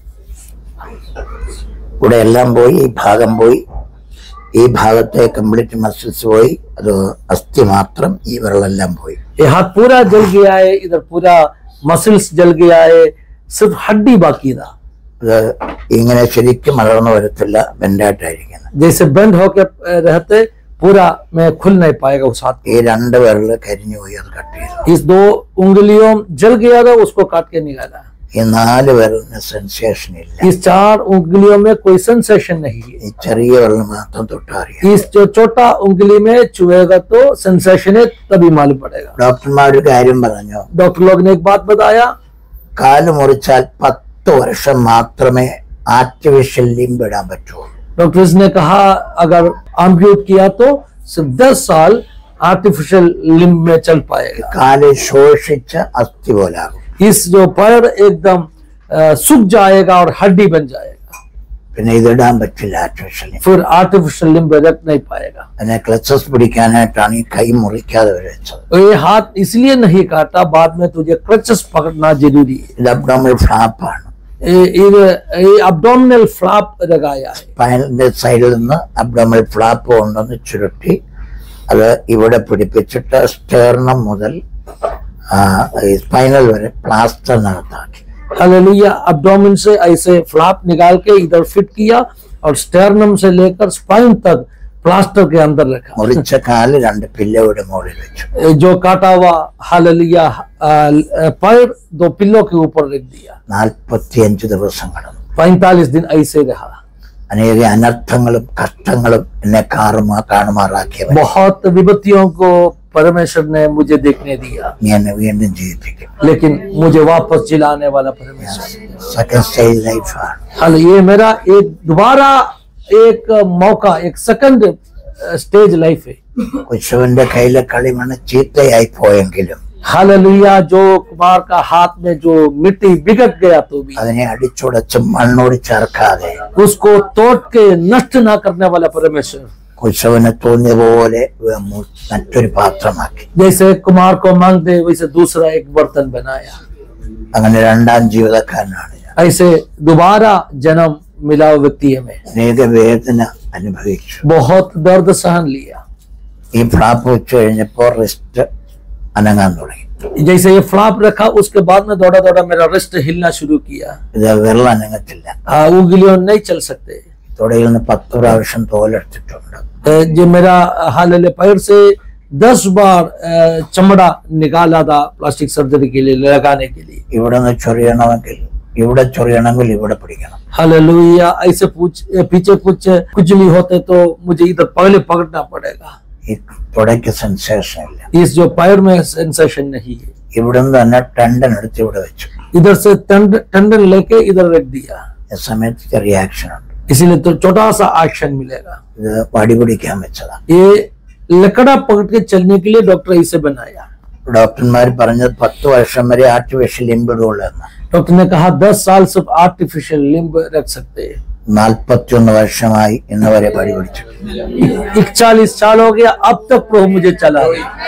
ഇവിടെ എല്ലാം പോയി, ഈ ഭാഗം പോയി, ഈ ഭാഗത്തെ കംപ്ലീറ്റ് മസിൽസ് പോയി, അത് അസ്ഥി മാത്രം, ഈ വിരലെല്ലാം പോയി. ये हाथ पूरा जल गया है, इधर पूरा मसल्स जल गया है, सिर्फ हड्डी बाकी था। അത് ഇങ്ങനെ ശരിക്കും വളർന്നു വരത്തില്ല, ബെൻഡായിട്ടായിരിക്കുന്നത്. जैसे बेंड होके रहते पूरा मैं खुल नहीं पाएगा उस हाथ। ഈ 2 വിരല് കരിഞ്ഞു പോയി, അത് കട്ട് ചെയ്തു. इस 2 उंगलियों जल गया था, उसको काट के निकाला। ഈ 4 വിരലിന് സെൻസേഷൻ ഇല്ല. इस 4 उंगलियों में कोई सेंसेशन नहीं है। ഈ ചെറിയ വിരൽ മാത്രം തൊട്ടറിയാം. इस जो छोटा उंगली में छुएगा तो सेंसेशन है, तभी मालूम पड़ेगा। ഡോക്ടർമാർ ഒരു കാര്യം പറഞ്ഞു. डॉक्टर लोग ने एक बात बताया, കാല് മുറിച്ചാൽ 10 വർഷം മാത്രമേ ആർട്ടിഫിഷ്യൽ ലിംബ് ഇടാൻ പറ്റുള്ളൂ. डॉक्टर्स ने कहा अगर एम्प्यूट किया तो सिर्फ 10 साल आर्टिफिशियल लिम्ब में चल पाएगा। കാല് ശോഷിച്ച അസ്ഥി പോലാകും. इस जो पैर एकदम सूख जाएगा और हड्डी बन जाएगा। പിന്നെ ഇതിടാൻ പറ്റില്ല ആർട്ടിഫിഷ്യൽ ലിംബ്. फिर आर्टिफिशियल लिम्ब रख नहीं पाएगा। അതിനെ ക്ലച്ചസ് പിടിക്കാനായിട്ടാണ് ഈ കൈ മുറിക്കാതെ വെച്ചത്. ये हाथ इसलिए नहीं काटा, बाद में तुझे क्रचेस पकड़ना जरूरी है। ഇത് അബ്ഡോമിനൽ ഫ്ലാപ്പാണ്. അബ്ഡോമിനൽ ഫ്ലാപ്പ് लगाया है। സ്പൈനലിന്റെ സൈഡിൽ നിന്ന് അബ്ഡോമിനൽ ഫ്ലാപ്പ് കൊണ്ടുവന്ന് ചുരുട്ടി അത് ഇവിടെ പിടിപ്പിച്ചിട്ട് സ്റ്റേർണം മുതൽ സ്പൈനൽ വരെ പ്ലാസ്റ്റർ നടത്താക്കി. हालेलुया। अब्डोमेन से ऐसे फ्लैप निकाल के इधर फिट किया और स्टेर्नम से लेकर स्पाइन तक प्लास्टर के अंदर रखा। മുറിച്ച കാല് 2 പില്ലോയുടെ മുകളിൽ വെച്ചു. जो काटा हुआ हालेलुया पैर 2 पिल्लों के ऊपर रख दिया। 45 ദിവസം കടന്നു. 45 दिन ऐसे रहा। അനേക അനർത്ഥങ്ങളും കഷ്ടങ്ങളും എന്നെ കാണുമാറാക്കിയവൻ बहुत विपत्तियों को परमेश्वर ने मुझे देखने दिया, നീ എന്നെ വീണ്ടും ജീവിപ്പിക്കും. लेकिन मुझे वापस जिलाने वाला परमेश्वर। സെക്കൻഡ് സ്റ്റേജ് ലൈഫാണ്. हाल ये मेरा एक दोबारा एक मौका, एक सेकंड स्टेज लाइफ है। കുശവന്റെ കയ്യിലെ കളിമണ്ണ് ചീത്തയായി പോയെങ്കിലും हालेलुया। जो कुमार का हाथ में जो मिट्टी बिगड़ गया तो भी അതിനെ അടിച്ചുടച്ച് മണ്ണോട് ചേർക്കാതെ उसको तोड़ के नष्ट ना करने वाला परमेश्वर കുശവന് തോന്നിയ പോലെ മറ്റൊരു പാത്രമാക്കി. जैसे कुमार को मांग दे वैसे दूसरा एक बर्तन बनाया। അങ്ങനെ 2ാം ജീവിതക്കാരനാണ് ഞാൻ. ऐसे दोबारा जन्म मिला व्यक्ति में അനേക വേദന അനുഭവിച്ചു. बहुत दर्द सहन लिया। ഈ ഫ്ലാപ്പ് വെച്ച് കഴിഞ്ഞപ്പോൾ റിസ്റ്റ് അനങ്ങാൻ തുടങ്ങി. जैसे ये फ्लैप रखा उसके बाद में दौड़ा दौड़ा मेरा रिस्ट हिलना शुरू किया। ഇത് വിരൽ അനങ്ങത്തില്ല. उंगलियों नहीं चल सकते। തുടയിൽ നിന്ന് 10 പ്രാവശ്യം തോലെടുത്തിട്ടുണ്ട്. जो मेरा हालेलुया पैर से 10 बार चमड़ा निकाला था प्लास्टिक सर्जरी के लिए, लगाने के लिए। ഇവിടെ നിന്ന് ചൊറിയണമെങ്കിൽ ഇവിടെ പിടിക്കണം. हालेलुया। ऐसे पीछे कुछ नहीं होते तो मुझे इधर पहले पकड़ना पड़ेगा। ഈ തുടയ്ക്ക് സെൻസേഷൻ ഇല്ല. इस जो पैर में सेंसेशन नहीं है। ഇവിടെ നിന്ന് തന്നെ ടെൻഡൻ എടുത്ത് ഇവിടെ വെച്ചു. इधर से टेंडन लेके इधर रख दिया। ഈ സമയത്ത് റിയാക്ഷൻ ഉണ്ട്. इसीलिए तो छोटा सा एक्शन मिलेगा। ഇത് വടി പിടിക്കാൻ വെച്ചതാണ്. ये लकड़ा पकड़ के चलने के लिए डॉक्टर इसे बनाया। ഡോക്ടർമാർ പറഞ്ഞത് 10 വർഷം വരെ ആർട്ടിഫിഷ്യൽ ലിംബ് ഇടുള്ളൂ എന്ന്. डॉक्टर ने कहा 10 साल सिर्फ आर्टिफिशियल लिम्ब रख सकते हैं। 41 വർഷമായി ഇന്ന് വരെ വടി പിടിച്ചിട്ടുണ്ട്. 41 साल हो गया, अब तक प्रभु मुझे चला।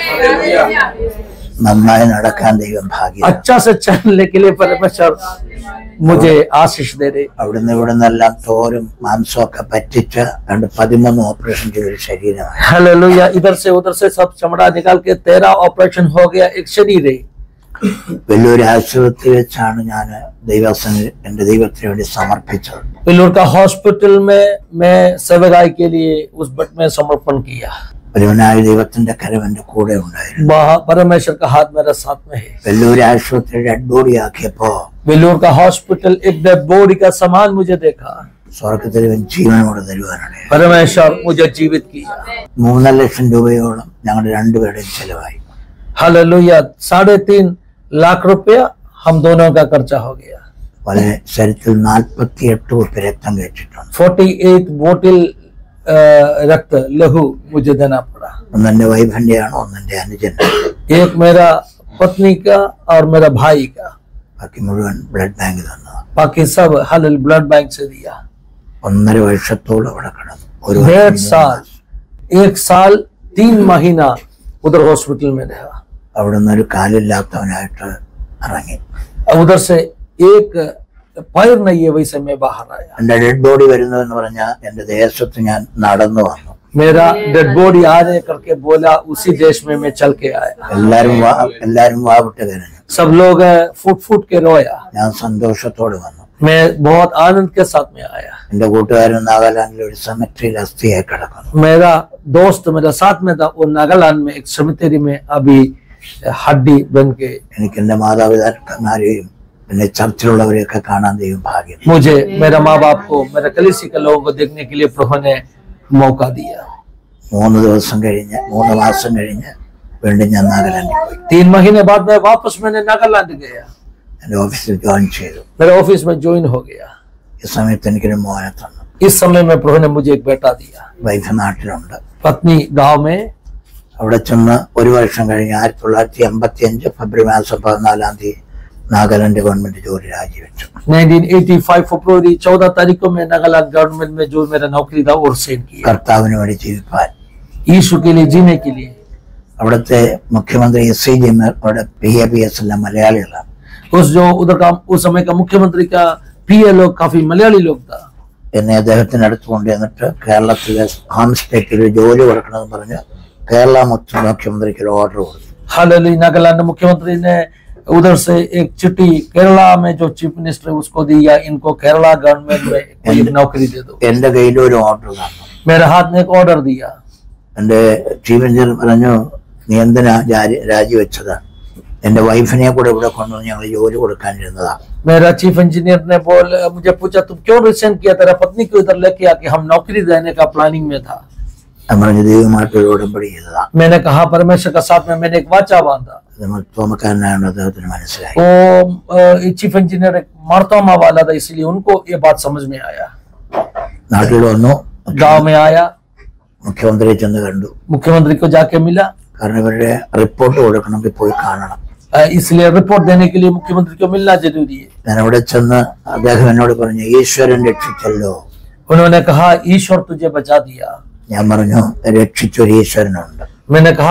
നന്നായി നടക്കാൻ ദൈവം ഭാഗ്യം. अच्छा से चलने के लिए परमेश्वर मुझे आशीष दे रहे। അവിടുന്ന് ഇവിടുന്നെല്ലാം തോരും മാംസമൊക്കെ പറ്റിച്ച് 13 ഓപ്പറേഷൻ ചെയ്തൊരു ശരീരമാണ്. हालेलुया। इधर से उधर से सब चमड़ा निकाल के 13 ऑपरेशन हो गया, एक शरीर है। വലിയൊരു ആശുപത്രി വെച്ചാണ് ഞാൻ എന്റെ ദൈവത്തിന് വേണ്ടി സമർപ്പിച്ചത്. वेल्लोर का हॉस्पिटल में मैं सेवागाई के लिए उस बट में समर्पण किया. ഒരുവനായ ദൈവത്തിന്റെ കരം എന്റെ കൂടെ ഉണ്ടായിരുന്നു. परमेश्वर का हाथ मेरे साथ में है. വലിയൊരു ആശുപത്രി ഡെഡ് ബോഡി ആക്കിയപ്പോ वेल्लोर का हॉस्पिटल एक डेड बॉडी का सामान मुझे देखा. സ്വർഗത്തിൽ ജീവനോടെ തരുവാനാണ്. परमेश्वर मुझे जीवित किया. 3 ലക്ഷം രൂപയോളം ഞങ്ങളുടെ രണ്ടുപേരുടെയും ചെലവായി. हालेलुया. 3.5 लाख रुपया हम दोनों का खर्चा हो गया. വളരെ ശരീരത്തിൽ 48 കുപ്പി രക്തം കഴിച്ചിട്ടുണ്ട്. 48 बोतल रक्त लहू मुझे देना पड़ा. ഒന്ന് എന്റെ വൈഫിന്റെയാണ്, ഒന്ന് എന്റെ അനുജന്റെ. एक मेरा पत्नी का और मेरा भाई का. ബാക്കി മുഴുവൻ ബ്ലഡ് ബാങ്ക് തന്നു. बाकी सब हालेल ब्लड बैंक से दिया. 1.5 വർഷത്തോളം അവിടെ കിടന്നു. 1 साल 3 महीना उधर हॉस्पिटल में रहा. അവിടെ നിന്ന് ഒരു കാലില്ലാത്തവനായിട്ട് ഇറങ്ങി. उधर से एक पैर नहीं है, वैसे मैं बाहर आया. എന്റെ ഡെഡ് ബോഡി വരുന്നതെന്ന് പറഞ്ഞാൽ എന്റെ ദേശത്ത് ഞാൻ നടന്നു വന്നു. मेरा डेड बॉडी आने करके बोला, उसी देश में मैं चल के आया. എല്ലാരും വാവിട്ട് കരഞ്ഞു. सब लोग फुट फुट के रोया. ഞാൻ സന്തോഷത്തോടെ വന്നു. मैं बहुत आनंद के साथ में आया. എന്റെ കൂട്ടുകാരൻ നാഗാലാൻഡിൽ ഒരു സെമിട്രിയിൽ അസ്ഥിയായി കിടക്കുന്നു. मेरा दोस्त मेरा साथ में था, वो नागालैंड में एक सेमेटेरी में अभी हड्डी बन के. എനിക്ക് എന്റെ മാതാപിതാക്കന്മാരെയും പിന്നെ ചർച്ചിലുള്ളവരെയൊക്കെ കാണാൻ ദൈവം ഭാഗ്യം. मुझे मेरा माँ बाप को, मेरे कलीसी के लोगों को देखने के लिए प्रभु ने मौका दिया. 3 മാസം കഴിഞ്ഞ് വീണ്ടും ഞാൻ നാഗാലാൻഡിൽ പോയി. 3 महीने बाद मैं वापस मैंने नागालैंड गया. എന്റെ ഓഫീസിൽ ജോയിൻ ചെയ്തു. मेरे ऑफिस में ज्वाइन हो गया. ഈ സമയത്ത് എനിക്കൊരു മോനെ തന്നു. इस समय में प्रभु ने मुझे एक बेटा दिया. വൈഫ് നാട്ടിലുണ്ട്. पत्नी गांव में. അവിടെ ചെന്ന് 1 വർഷം കഴിഞ്ഞ് 1985 ഫെബ്രുവരി മാസം 14-ാം തീയതി നാഗാലാൻഡ് ഗവൺമെന്റ് ജോലി രാജിവെച്ചു. 1985 फरवरी 14 तारीख को मैं नागालैंड गवर्नमेंट में जो मेरा नौकरी था वो रिजाइन किया. കർത്താവിന് വേണ്ടി ജീവിപ്പാൻ, यीशु के लिए जीने के लिए. അവിടുത്തെ മുഖ്യമന്ത്രി SC അവിടെ PAPS എല്ലാം മലയാളികളാണ്. उधर का उस समय का मुख्यमंत्री का PA लोग काफी मलयाली लोग था. എന്നെ അദ്ദേഹത്തിന് അടുത്ത് കൊണ്ടുവന്നിട്ട് കേരളത്തിലെ ഹോം സ്റ്റേറ്റിൽ ജോലി കൊടുക്കണമെന്ന് പറഞ്ഞ് കേരള മുഖ്യമന്ത്രിക്ക് ഒരു ഓർഡർ കൊടുത്തു. हालेलुया. नागालैंड मुख्यमंत्री ने उधर से एक चिट्ठी केरला में जो चीफ मिनिस्टर उसको दिया, इनको केरला गवर्नमेंट में कोई नौकरी दे दो. എന്റെ കയ്യിൽ ഒരു ഓർഡർ തന്നു. मेरे हाथ में एक ऑर्डर दिया. എന്റെ ചീഫ് എഞ്ചിനീയർ പറഞ്ഞു, നീ എന്തിനാ രാജിവെച്ചതാ? എന്റെ വൈഫിനെ കൂടെ ഇവിടെ കൊണ്ടുവന്ന് ഞങ്ങൾ ജോലി കൊടുക്കാനിരുന്നതാ. मेरा चीफ इंजीनियर ने मुझे पूछा, तुम क्यों रिजाइन किया? तेरा पत्नी को इधर लेके आके हम नौकरी देने का प्लानिंग में था. ഞാൻ പറഞ്ഞു, ദൈവമായിട്ടൊരു ഉടമ്പടി ചെയ്തതാ. मैंने कहा परमेश्वर का साथ में मैंने एक वाचा बांधा. തോമക്കാരനാണ് അദ്ദേഹത്തിന് മനസ്സിലായി. वो चीफ इंजीनियर एक मार्तोमा वाला था, इसलिए उनको ये बात समझ में आया. നാട്ടിൽ വന്നു. गांव में आया. മുഖ്യമന്ത്രിയെ ചെന്ന് കണ്ടു. मुख्यमंत्री को जाके मिला. കാരണം ഇവരുടെ റിപ്പോർട്ട് കൊടുക്കണമെങ്കിൽ പോയി കാണണം. इसलिए रिपोर्ट देने के लिए मुख्यमंत्री को मिलना जरूरी है. ഞാൻ അവിടെ ചെന്ന് അദ്ദേഹം എന്നോട് പറഞ്ഞു, ഈശ്വരൻ രക്ഷിച്ചല്ലോ. उन्होंने कहा, ईश्वर तुझे बचा दिया. ഞാൻ പറഞ്ഞു, രക്ഷിച്ചൊരു ഈശ്വരനുണ്ട്. मैंने कहा,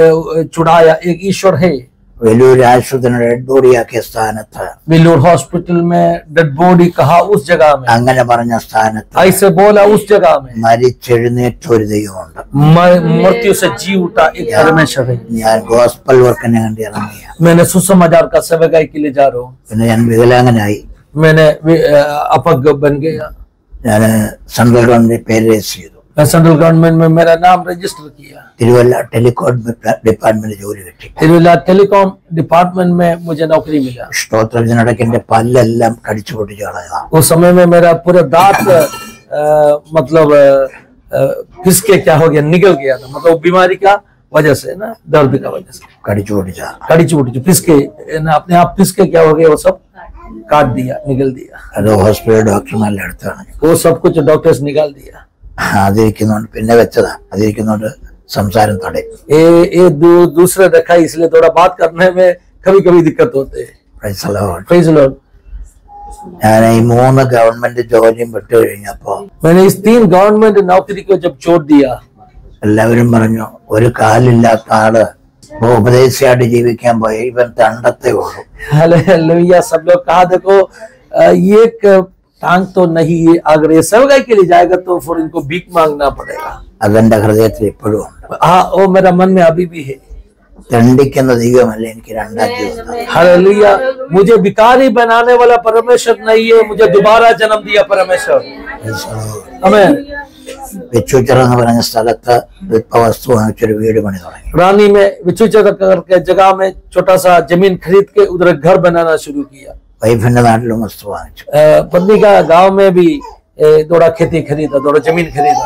छुड़ाया एक ईश्वर है. വലിയൊരു ആശുപത്രി ഡെഡ് ബോഡിയാക്കിയ സ്ഥാനത്ത്, वेल्लोर हॉस्पिटल में डेड बॉडी कहा उस जगह में, അങ്ങനെ പറഞ്ഞ സ്ഥാനത്ത് ऐसे बोला उस जगह में മരിച്ചെഴുന്നേറ്റ ഒരു ദൈവമുണ്ട്. मृत्यु से जी उठा एक परमेश्वर है. ഞാൻ ഗോസ്പൽ വർക്കിനെ കണ്ടി ഇറങ്ങിയ. मैंने सुसमाचार का सेवकाई के लिए जा रहा हूँ. പിന്നെ ഞാൻ വികലാംഗനായി. मैंने अपंग बन गया. ഞാൻ സെൻട്രൽ ഗവൺമെന്റ് പേര് രജിസ്റ്റർ ചെയ്തു. मैं सेंट्रल गवर्नमेंट में मेरा नाम रजिस्टर किया. തിരുവല്ല ടെലികോം ഡിപ്പാർട്ട്മെന്റ് ജോലി കിട്ടി. तिरुवल्ला टेलीकॉम डिपार्टमेंट में मुझे नौकरी मिला. സ്തോത്രം. ഇതിനിടയ്ക്ക് എന്റെ പല്ലെല്ലാം കടിച്ചു പൊട്ടിച്ചു കളയാ. उस समय में मेरा पूरा दांत मतलब फिसके क्या हो गया, निकल गया था. मतलब बीमारी का वजह से ना, दर्द का वजह से കടിച്ചു പൊട്ടിച്ച. कड़ी चुटी फिसके अपने आप फिसके क्या हो गया, वो सब काट दिया, निकल दिया. അത് ഹോസ്പിറ്റൽ ഡോക്ടർമാരുടെ അടുത്താണ്. वो सब कुछ डॉक्टर्स निकाल दिया. അതിരിക്കുന്നോണ്ട് പിന്നെ വെച്ചതാ. അതിരിക്കുന്നോണ്ട് സംസാരം തടയും. ये दूसरा रखा, इसलिए थोड़ा बात करने में कभी कभी दिक्कत होते हैं. Praise the Lord. Praise the Lord. ഞാൻ ഈ 3 ഗവൺമെന്റ് ജോലിയും വിട്ടു കഴിഞ്ഞപ്പോ मैंने इस 3 गवर्नमेंट नौकरी को जब छोड़ दिया, എല്ലാവരും പറഞ്ഞു, ഒരു കാലില്ലാത്ത ആള് ഉപദേശിയായിട്ട് ജീവിക്കാൻ പോയി, ഇവൻ തണ്ടത്തേ ഉള്ളൂ. हालेलुया. सब लोग कहा, देखो ये टांग तो नहीं है, अगर ये सेवकाई के लिए जाएगा तो फिर इनको भीख मांगना पड़ेगा. അതെന്റെ ഹൃദയത്തിൽ ഇപ്പോഴും ഉണ്ട്. हाँ, वो मेरा मन में अभी भी है. ദണ്ഡിക്കുന്ന ദൈവമല്ല എനിക്ക് രണ്ടാം ജീവിതം തന്നത്. हालेलुया। मुझे भिखारी बनाने वाला परमेश्वर नहीं है, मुझे दोबारा जन्म दिया परमेश्वर। Praise the Lord. आमेन। വെച്ചൂച്ചറ എന്ന് പറഞ്ഞ സ്ഥലത്ത് വസ്തു വാങ്ങിച്ചൊരു വീട് പണി തുടങ്ങി. रानी में विचुचर करके जगह में छोटा सा जमीन खरीद के उधर घर बनाना शुरू किया। വൈഫിന്റെ നാട്ടിലും വസ്തു വാങ്ങിച്ചു. पत्नी का गांव में भी थोड़ा खेती खरीदा, थोड़ा जमीन खरीदा।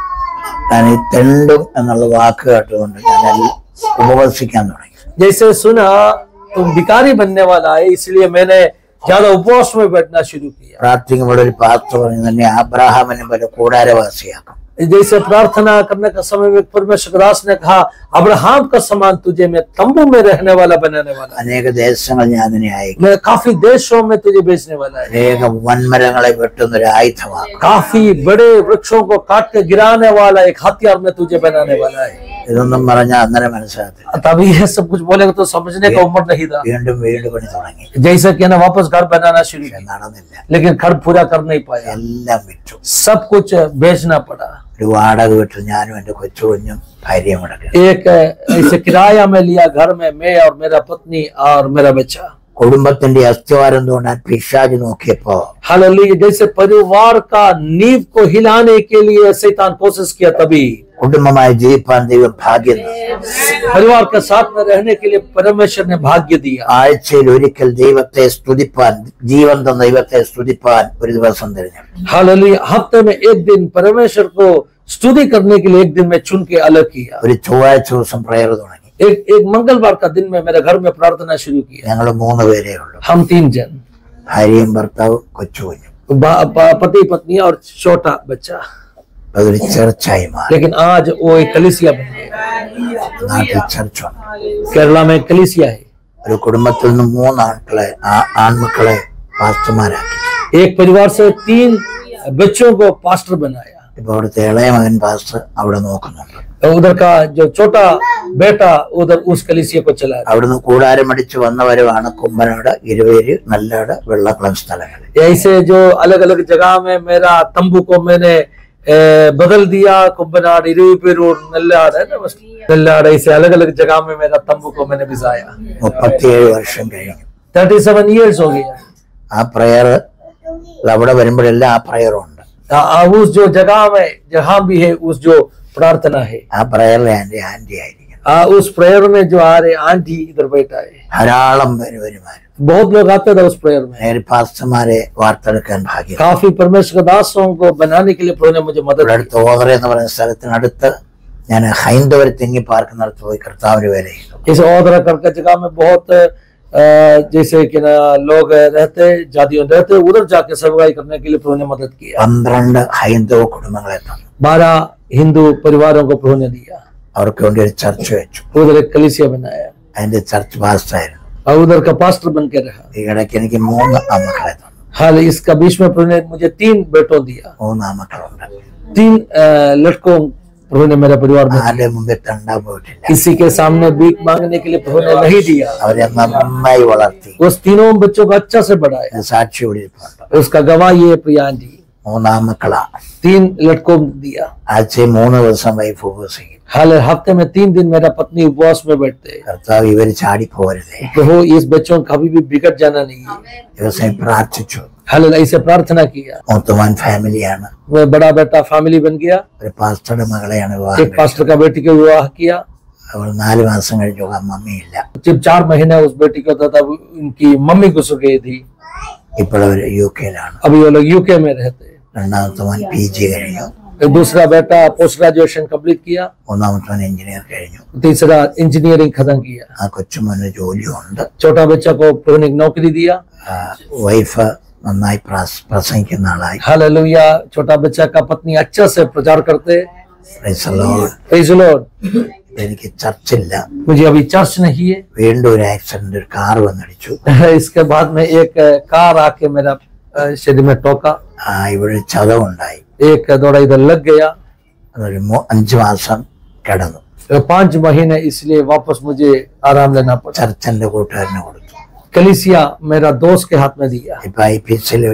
ഞാൻ ഈ തെണ്ടും എന്നുള്ള വാക്ക് കേട്ടുകൊണ്ട് ഞാൻ ഉപവസിക്കാൻ തുടങ്ങി. जैसे सुना तुम भिखारी बनने वाला है, इसलिए मैंने ज्यादा उपवास में बैठना शुरू किया। പ്രാർത്ഥിക്കുമ്പോൾ ഒരു പാസ്റ്റർ പറഞ്ഞു തന്നെ അബ്രഹാമിനെ പോലെ കൂടാരവാസിയാക്കും. जैसे प्रार्थना करने का समय में परमेश्वर दास ने कहा अब्राहम का समान तुझे मैं तंबू में रहने वाला बनाने वाला, അനേക ദേശങ്ങൾ ഞാൻ അതിനെ അയക്കും. मैं काफी देशों में तुझे भेजने वाला है, അനേക വൻമരങ്ങളെ വെട്ടുന്ന ഒരു ആയുധമാക്കും. काफी बड़े वृक्षों को काट के गिराने वाला एक हथियार में तुझे बनाने वाला है। ഇതൊന്നും പറഞ്ഞാൽ അന്നേരം മനസ്സിലാകത്തില്ല. तभी ये सब कुछ बोलेगा तो समझने का उम्र नहीं था। വീണ്ടും വീട് പണി തുടങ്ങി. जैसे कि ना वापस घर बनाना शुरू किया, നടന്നില്ല. लेकिन घर पूरा कर नहीं पाया, എല്ലാം വിറ്റു. सब कुछ बेचना पड़ा। ഒരു വാടക വിട്ടു. ഞാനും എന്റെ കൊച്ചു കുഞ്ഞും ഭാര്യയും കിടക്കുക. एक ऐसे किराया में लिया घर में, मैं और मेरा पत्नी और मेरा बच्चा। കുടുംബത്തിന്റെ അസ്ഥിവാരം തോണ്ടാൻ പിശാച് നോക്കിയപ്പോ हालेलुया। जैसे परिवार का नींव को हिलाने के लिए शैतान कोशिश किया, तभी കുടുംബമായി ജീവിപ്പാൻ ദൈവം ഭാഗ്യം തന്നു. परिवार के साथ में रहने के लिए परमेश्वर ने भाग्य दिया। ആഴ്ചയിൽ ഒരിക്കൽ ദൈവത്തെ സ്തുതിപ്പാൻ, ജീവൻ തന്ന ദൈവത്തെ സ്തുതിപ്പാൻ ഒരു ദിവസം തിരഞ്ഞെടുത്തു. हालेलुया। हफ्ते में एक दिन परमेश्वर को स्तुति करने के लिए एक दिन में चुन के अलग किया। ഒരു ചൊവ്വാഴ്ച ദിവസം പ്രയർ തുടങ്ങി. एक मंगलवार का दिन में मेरे घर में प्रार्थना शुरू किया। ഞങ്ങൾ 3 പേരേ ഉള്ളൂ. हम 3 जन, ഭാര്യയും ഭർത്താവും കൊച്ചു കുഞ്ഞും. पति पत्नी और छोटा बच्चा। അതൊരു ചർച്ചായി മാറി. लेकिन आज वो एक कलीसिया बन गया। നാട്ടിൽ ചർച്ചുണ്ട്. केरला में कलीसिया है। ഒരു കുടുംബത്തിൽ നിന്ന് 3 ആൺമക്കളെ പാസ്റ്റർമാരാക്കി. एक परिवार से 3 बच्चों को पास्टर बनाया। ഇപ്പൊ അവിടുത്തെ ഇളയ മകൻ പാസ്റ്റർ അവിടെ നോക്കുന്നുണ്ട്. उधर का जो छोटा बेटा उधर उस कलीसिया को चला। അവിടുന്ന് കൂടാരമടിച്ച് വന്നവരുമാണ് കുമ്പനാട്, ഇരുവേര്, നല്ലാട്, വെള്ളക്കുളം സ്ഥലങ്ങൾ. ऐसे जो अलग अलग जगह में मेरा तंबू को मैंने बदल दिया। कुंभनाड, इरुपेरूर, नल्लाड़ है ना, नल्लाड़, ऐसे अलग अलग जगह में मेरा तंबू को मैंने बिछाया। 37 വർഷം കഴിഞ്ഞു. 37 years हो गया। ആ പ്രയർ അവിടെ വരുമ്പോഴെല്ലാം ആ പ്രയറുണ്ട്. उस जो जगह में जहाँ भी है उस जो प्रार्थना है, ആ പ്രയറിലെ എന്റെ ആന്റി ആയിരിക്കും. उस प्रेयर में जो आ रहे आंटी इधर बैठा है। ധാരാളം പേര് വരുമായിരുന്നു. बहुत लोग आते थे उस प्रेयर में। നേരെ പാസ്റ്റർമാരെ വാർത്തെടുക്കാൻ ഭാഗ്യം. काफी परमेश्वर दासों को बनाने के लिए प्रभु ने मुझे मदद ഇവിടെ അടുത്ത് ഓതറ എന്ന് പറയുന്ന സ്ഥലത്തിനടുത്ത് ഞാൻ ഹൈന്ദവർ തിങ്ങി പാർക്കുന്നിടത്ത് പോയി കർത്താവിന് വേല ചെയ്തു. इस औदरा करके जगह में बहुत जैसे कि ना लोग रहते, जातियों रहते, उधर जाके सेवकाई करने के लिए प्रभु ने मदद किया। 12 ഹൈന്ദവ കുടുംബങ്ങളെ തന്നു. 12 हिंदू परिवारों को प्रभु ने दिया। അവർക്ക് വേണ്ടി ഒരു ചർച്ച് വെച്ചു. उधर एक कलीसिया बनाया അതിന്റെ ചർച്ച് പാസ്റ്ററായിരുന്നു. और उधर का पास्टर बन के रहा। ഈ ഇടയ്ക്ക് എനിക്ക് 3 ആൺമക്കളെ തന്നു. हाल इसका बीच में प्रभु ने मुझे 3 बेटों दिया। 3 ആൺമക്കളുണ്ട്. 3 लड़कों प्रभु ने मेरा परिवार में। ആരുടെ മുമ്പിൽ തണ്ടാൻ പോയിട്ടില്ല. किसी के सामने भीख मांगने के लिए प्रभु ने नहीं दिया। അവരെ നന്നായി വളർത്തി. उस तीनों बच्चों को अच्छा से बढ़ाया। സാക്ഷി വിളിപ്പുണ്ട്. उसका गवाह ये प्रिया आंटी। 3 ആൺമക്കളാ. 3 लड़कों को दिया। ആഴ്ചയിൽ 3 ദിവസം വൈഫ് ഉപവസിക്കും. हाल हफ्ते में 3 दिन मेरा पत्नी उपवास में बैठते। കർത്താവ് ഇവര് ചാടിപ്പോരുതേ. प्रभु इस बच्चों का कभी भी बिगड़ जाना नहीं है। ദിവസം പ്രാർത്ഥിച്ചു. हाल ऐसे प्रार्थना किया। മൂത്തമാൻ ഫാമിലിയാണ്. वो बड़ा बेटा फैमिली बन गया। ഒരു പാസ്റ്ററുടെ മകളെയാണ് एक വിവാഹം. पास्टर का बेटी को विवाह किया। അവൾ 4 മാസം കഴിഞ്ഞു മമ്മിയില്ല. जब 4 महीने उस बेटी को था तब उनकी मम्मी गुजर गई थी। ഇപ്പോഴവർ UK-ലാണ്. अभी वो लोग यूके में रहते। രണ്ടാമത്തെ മോൻ PG കഴിഞ്ഞു. दूसरा बेटा पोस्ट ग्रेजुएशन कंप्लीट किया। മൂന്നാമത്തെ മോൻ എഞ്ചിനീയർ കഴിഞ്ഞു. तीसरा इंजीनियरिंग खत्म किया। ആ കൊച്ചുമോന് ജോലിയുണ്ട്. छोटा बच्चा को प्रभु ने नौकरी दिया। വൈഫ് നന്നായി പ്രസംഗിക്കുന്ന ആളായി. हालेलुया। छोटा बच्चा का पत्नी अच्छा से प्रचार करते। Praise the Lord. Praise the Lord. എനിക്ക് ചർച്ചില്ല. मुझे अभी चर्च नहीं है। വീണ്ടും ഒരു ആക്സിഡന്റ്, ഒരു കാർ വന്നടിച്ചു. इसके बाद में एक कार आके मेरा शरीर में टोका। ഇവിടെ ചതവുണ്ടായി. एक दौड़ा इधर लग गया। അതൊരു 5 മാസം കിടന്നു. 5 महीने इसलिए वापस मुझे आराम लेना पड़ा। ചർച്ചിന്റെ കൂട്ടുകാരന് കൊടുത്തു. कलीसिया मेरा दोस्त के हाथ में दिया। ഇപ്പൊ IPC ഒരു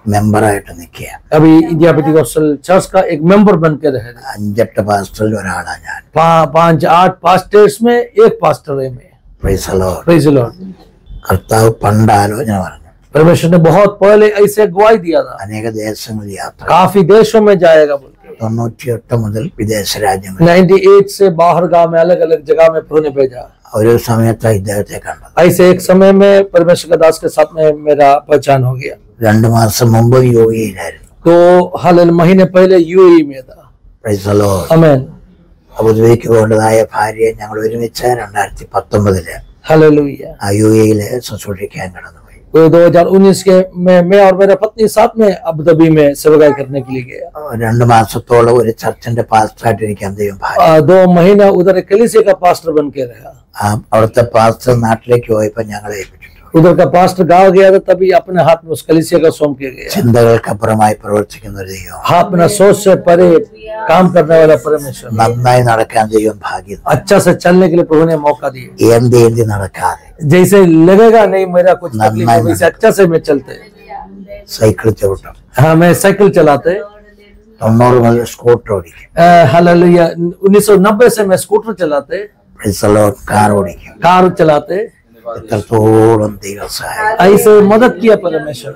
മെമ്പറായിട്ട് നിൽക്കുക. अभी इंडिया पेंटिकॉस्टल चर्च का एक मेंबर बन के रह रहे. 5-8 പാസ്റ്ററിൽ ഒരാളാണ് ഞാൻ. 5-8 पास्टर्स में एक पास्टर है मैं. Praise the Lord. Praise the Lord. കർത്താവ് പണ്ട് ആലോചന പറഞ്ഞു. परमेश्वर ने बहुत पहले ऐसे गवाही दिया था. അനേക ദേശങ്ങളിൽ യാത്ര. काफी देशों में जाएगा बोल के. 98 മുതൽ വിദേശ രാജ്യങ്ങൾ. 98 से बाहर गांव में अलग अलग जगह में प्रभु ने भेजा. ഒരു സമയത്ത് ഇദ്ദേഹത്തെ കണ്ടത്. ऐसे एक समय में परमेश्वर का दास के साथ में मेरा पहचान हो गया. 2 മാസം മുമ്പ് യുഎഇയിലായിരുന്നു. तो हाल महीने पहले यूएई में था. Praise the Lord. आमीन. അബുദാബിക്ക് കൊണ്ടതായ ഭാര്യയെ ഞങ്ങൾ ഒരുമിച്ച് 2019 हालेलुया. ആ യുഎഇയിലെ ശുശ്രൂഷിക്കാൻ കടന്നുപോയി. 2019 के में मैं और मेरा पत्नी साथ में अबू धाबी में सेवागाई करने के लिए गया. 2 മാസത്തോളം ഒരു ചർച്ചിന്റെ പാസ്റ്ററായിട്ട് ഇരിക്കാൻ ദൈവം ഭാഗ്യം. 2 महीना उधर एक कलीसिया का पास्टर बन के रहा. അവിടുത്തെ പാസ്റ്റർ നാട്ടിലേക്ക് പോയപ്പോൾ ഞങ്ങളെ ഏൽപ്പിച്ചിട്ടു. उधर का पास्टर गाँव गया था, तभी अपने हाथ में उस कलीसिया का सौंप के गया. ചിന്തകൾക്കപ്പുറമായി പ്രവർത്തിക്കുന്ന ഒരു ദൈവം. अपना सोच से परे काम करने वाला परमेश्वर. നന്നായി നടക്കാൻ ദൈവം ഭാഗ്യം. अच्छा से चलने के लिए प्रभु ने मौका दिया. ഏന്തി നടക്കാതെ जैसे लगेगा नहीं मेरा कुछ तकलीफ है, वैसे अच्छा से मैं चलते. സൈക്കിൾ ചവിട്ടും. हाँ, मैं साइकिल चलाते. 90 മുതൽ സ്കൂട്ടർ ഓടിക്കും. हालेलुया. 1990 से मैं स्कूटर चलाते. Praise the Lord. കാർ ഓടിക്കും. कार चलाते. എത്രത്തോളം ദൈവം സഹായിക്കും. ऐसे मदद किया परमेश्वर.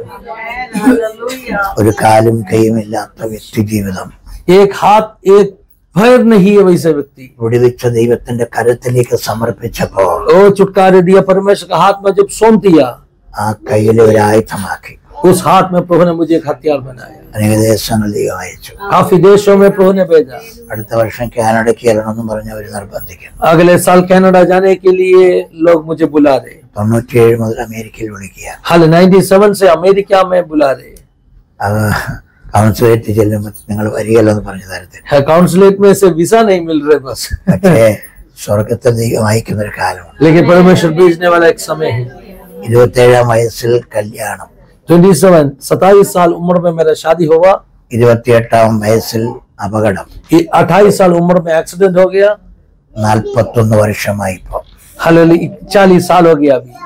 ഒരു കാലും കൈയുമില്ലാത്ത വ്യക്തി ജീവിതം. एक हाथ एक पैर नहीं है वैसे व्यक्ति. വിടുവിച്ച ദൈവത്തിന്റെ കരത്തിലേക്ക് സമർപ്പിച്ചപ്പോൾ ओ छुटकारे दिया परमेश्वर का हाथ में जब सौंप दिया, ആ കയ്യിലെ ഒരു ആയുധമാക്കി. उस हाथ में प्रभु ने मुझे एक हथियार बनाया. അനേക ദേശങ്ങൾ ദൈവം അയച്ചു. काफी देशों में प्रभु ने भेजा. അടുത്ത വർഷം കാനഡയ്ക്ക് ചെല്ലണമെന്ന് പറഞ്ഞ് അവർ നിർബന്ധിക്കുന്നു. अगले साल कनाडा जाने के लिए लोग मुझे बुला रहे. 97 മുതൽ അമേരിക്കയിൽ വിളിക്കുക. हाल 97 से अमेरिका में बुला रहे. കൗൺസിലേറ്റ് ചെല്ലുമ്പോൾ നിങ്ങൾ വരികയല്ലെന്ന് പറഞ്ഞു തരത്തില്ല. काउंसलेट में से वीजा नहीं मिल रहे बस. പക്ഷേ സ്വർഗത്തെ ദൈവം അയക്കുന്ന ഒരു കാലമാണ്. लेकिन परमेश्वर भेजने वाला एक समय है. 27 വയസ്സിൽ കല്യാണം. 27 साल उम्र में मेरा शादी हुआ. 28 വയസ്സിൽ അപകടം. 28 साल उम्र में एक्सीडेंट हो गया. 41 വർഷമായി ഇപ്പൊ. हालेलुया. 40 साल हो गया अभी.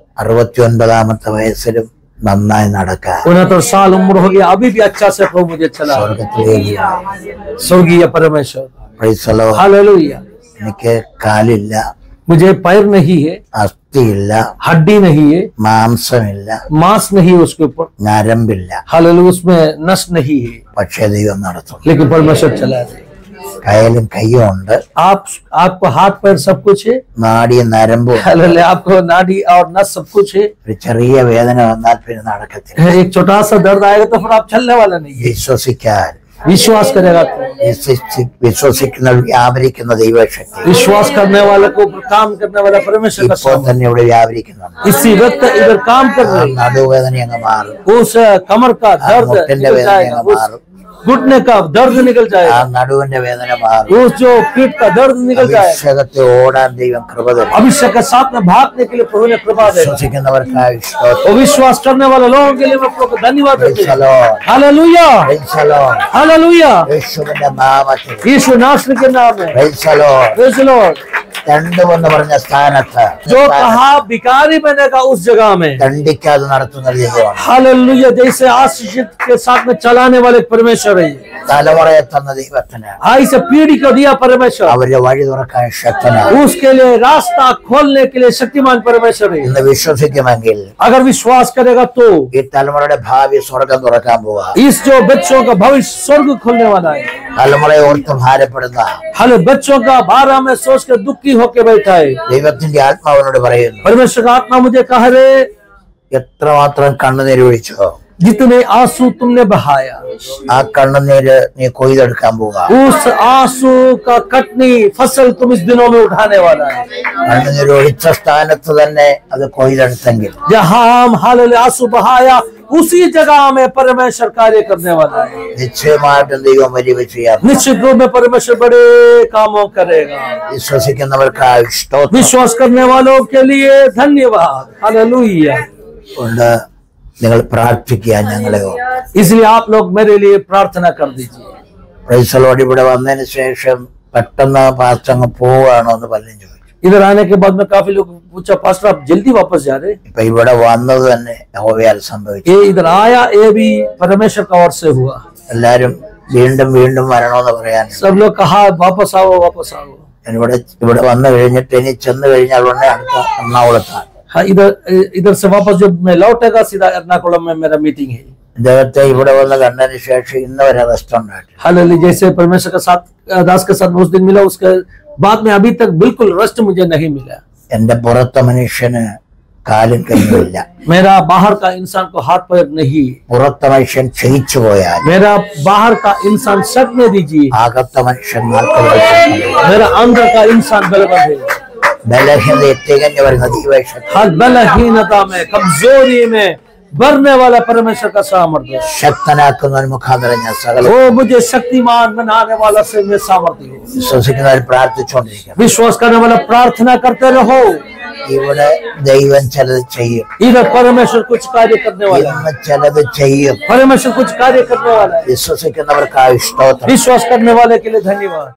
69 വയസ്സിലും നന്നായി നടക്കാൻ 69 साल उम्र हो गया, अभी भी अच्छा से प्रभु मुझे चला. സ്വർഗത്തിലേക്ക് स्वर्गीय परमेश्वर. Praise the Lord. हालेलुया. എനിക്ക് കാലില്ല, मुझे पैर नहीं है, അസ്ഥിയില്ല, हड्डी नहीं है, മാംസമില്ല, मांस नहीं है उसके ऊपर. നരമ്പില്ല. हालेलुया. उसमें नस नहीं है, പക്ഷേ ദൈവം നടത്തും. लेकिन परमेश्वर चला रहे. കയ്യിലും കയ്യും ഉണ്ട്. आपको हाथ पैर सब कुछ है. നാടിയും നരമ്പും. हालेलुया. आपको नाड़ी और नस सब कुछ है. ഒരു ചെറിയ വേദന വന്നാൽ പിന്നെ നടക്കത്തില്ല. एक छोटा सा दर्द आएगा तो फिर आप चलने वाला नहीं है. വിശ്വസിക്കാൻ विश्वास करेगा तो. വിശ്വസിക്കുന്ന വ്യാപരിക്കുന്ന ദൈവശക്തി विश्वास करने वाले को काम करने वाला परमेश्वर का ഇപ്പോൾ തന്നെ ഇവിടെ വ്യാപരിക്കുന്നുണ്ട്. इसी वक्त इधर काम कर रहे हैं. നടുവേദന അങ്ങ് മാറും. उस कमर का दर्द മുട്ടിന്റെ निकल വേദന जाएगा, അങ്ങ് उस മാറും. घुटने का दर्द निकल ആ जाएगा, നടുവിന്റെ വേദന മാറും. उस जो पीठ का दर्द निकल जाएगा. അഭിഷേകത്തെ ഓടാൻ ദൈവം കൃപ തരും. अभिषेक के साथ में भागने के लिए प्रभु ने कृपा दे. വിശ്വസിക്കുന്നവർക്കായി സ്തോത്രം. और विश्वास करने वाले लोगों के लिए मैं प्रभु को धन्यवाद देता Praise the हूं. Lord. Hallelujah. Praise the Lord. Hallelujah. യേശുവിന്റെ നാമത്തിൽ यीशु नासरी के नाम में. Praise the Lord. Praise the Lord. ദണ്ഡമെന്ന് പറഞ്ഞ സ്ഥാനത്ത് जो कहा भिखारी बनेगा उस जगह में, ദണ്ഡിക്കാതെ നടത്തുന്ന ദൈവമാണ്. हालेलुया. जैसे आशीष के साथ में चलाने वाले परमेश्वर है. തലമുറയെ തന്ന ദൈവത്തിന് ऐसे पीढ़ी को दिया परमेश्वर, അവരുടെ വഴി തുറക്കാൻ ശക്തനാണ്. उसके लिए रास्ता खोलने के लिए शक्तिमान परमेश्वर है. ഇന്ന് വിശ്വസിക്കുമെങ്കിൽ अगर विश्वास करेगा तो ഈ തലമുറയുടെ ഭാവി സ്വർഗം തുറക്കാൻ പോവാ. इस जो बच्चों का भविष्य स्वर्ग खोलने वाला है. തലമുറയെ ഓർത്ത് ഭാരപ്പെടുന്ന हर बच्चों का बारह में सोच कर दुखी होके बैठा है. ദൈവത്തിന്റെ ആത്മാവിനോട് പറയുന്നു, परमेश्वर का आत्मा मुझे कह रहे, എത്രമാത്രം കണ്ണുനീര് ഒഴിച്ചോ जितने आंसू तुमने बहाया, ആ കണ്ണുനീര് നീ കൊയ്തെടുക്കാൻ പോവാ. उस आंसू का कटनी फसल तुम इस दिनों में उठाने वाला है. കണ്ണുനീര് ഒഴിച്ച സ്ഥാനത്ത് തന്നെ അത് കൊയ്തെടുത്തെങ്കിൽ जहां हम हालेलुया आंसू बहाया, उसी जगह में परमेश्वर कार्य करने वाला है. നിശ്ചയമായിട്ടും ദൈവം വലിയ ചെയ്യാം. निश्चित रूप में परमेश्वर बड़े कामों करेगा. വിശ്വസിക്കുന്നവർക്കായി സ്തോത്രം. विश्वास करने वालों के लिए धन्यवाद. हालेलुया. കൊണ്ട് നിങ്ങൾ പ്രാർത്ഥിക്കുക ഞങ്ങളെയോ. इसलिए आप लोग मेरे लिए प्रार्थना कर दीजिए. Praise the Lord. ഇവിടെ വന്നതിന് ശേഷം പെട്ടെന്ന് പാസ്റ്റർ അങ്ങ് പോവുകയാണോ എന്ന് പലരും ചോദിച്ചു. इधर आने के बाद में काफी लोग पूछा पास्टर आप जल्दी वापस जा रहे? ഇപ്പൊ ഇവിടെ വന്നത് തന്നെ യഹോവയാൽ സംഭവിച്ചു. ये इधर आया ये भी परमेश्वर का ओर से हुआ. എല്ലാരും വീണ്ടും വീണ്ടും വരണമെന്ന് പറയാൻ सब लोग कहा वापस आओ वापस आओ. ഇവിടെ വന്നു കഴിഞ്ഞിട്ട് ഇനി ചെന്ന് കഴിഞ്ഞാൽ ഉടനെ അടുത്ത എറണാകുളത്താണ്. हाँ इधर से वापस जब मैं लौटेगा सीधा एर्नाकुलम में मेरा मीटिंग है. ഇദ്ദേഹത്തെ ഇവിടെ വന്ന് കണ്ടതിന് ശേഷം ഇന്ന് വരെ റെസ്റ്റ് ഉണ്ടായിട്ടില്ല. हालेलुया. जैसे परमेश्वर के साथ दास के साथ उस दिन मिला उसके बाद में अभी तक बिल्कुल रेस्ट मुझे नहीं मिला. എന്റെ പുറത്തെ മനുഷ്യന് കാലും കൈയുമില്ല. मेरा बाहर का इंसान को हाथ पैर नहीं. പുറത്തെ മനുഷ്യൻ ക്ഷയിച്ചു പോയാൽ मेरा बाहर का इंसान सकने दीजिए. അകത്തെ മനുഷ്യൻ 40 വർഷം मेरा अंदर का इंसान बलवान है. ബലഹീനതയെ തികഞ്ഞു വരുന്ന ദൈവശക്തി हर बलहीनता में कमजोरी में बढ़ने वाला परमेश्वर का सामर्थ्य. ശക്തനാക്കുന്നവൻ മുഖാന്തരം ഞാൻ സകല वो मुझे शक्तिमान बनाने वाला से मैं सामर्थ्य हूँ. വിശ്വസിക്കുന്നവർ പ്രാർത്ഥിച്ചുകൊണ്ടിരിക്കണം. विश्वास करने वाला प्रार्थना करते रहो. ഇവിടെ ദൈവം ചിലത് ചെയ്യും. इधर परमेश्वर कुछ कार्य करने वाला है. ഇന്ന് ചിലത് ചെയ്യും. परमेश्वर कुछ कार्य करने वाला है. വിശ്വസിക്കുന്നവർക്കായി സ്തോത്രം. विश्वास करने वाले के लिए धन्यवाद.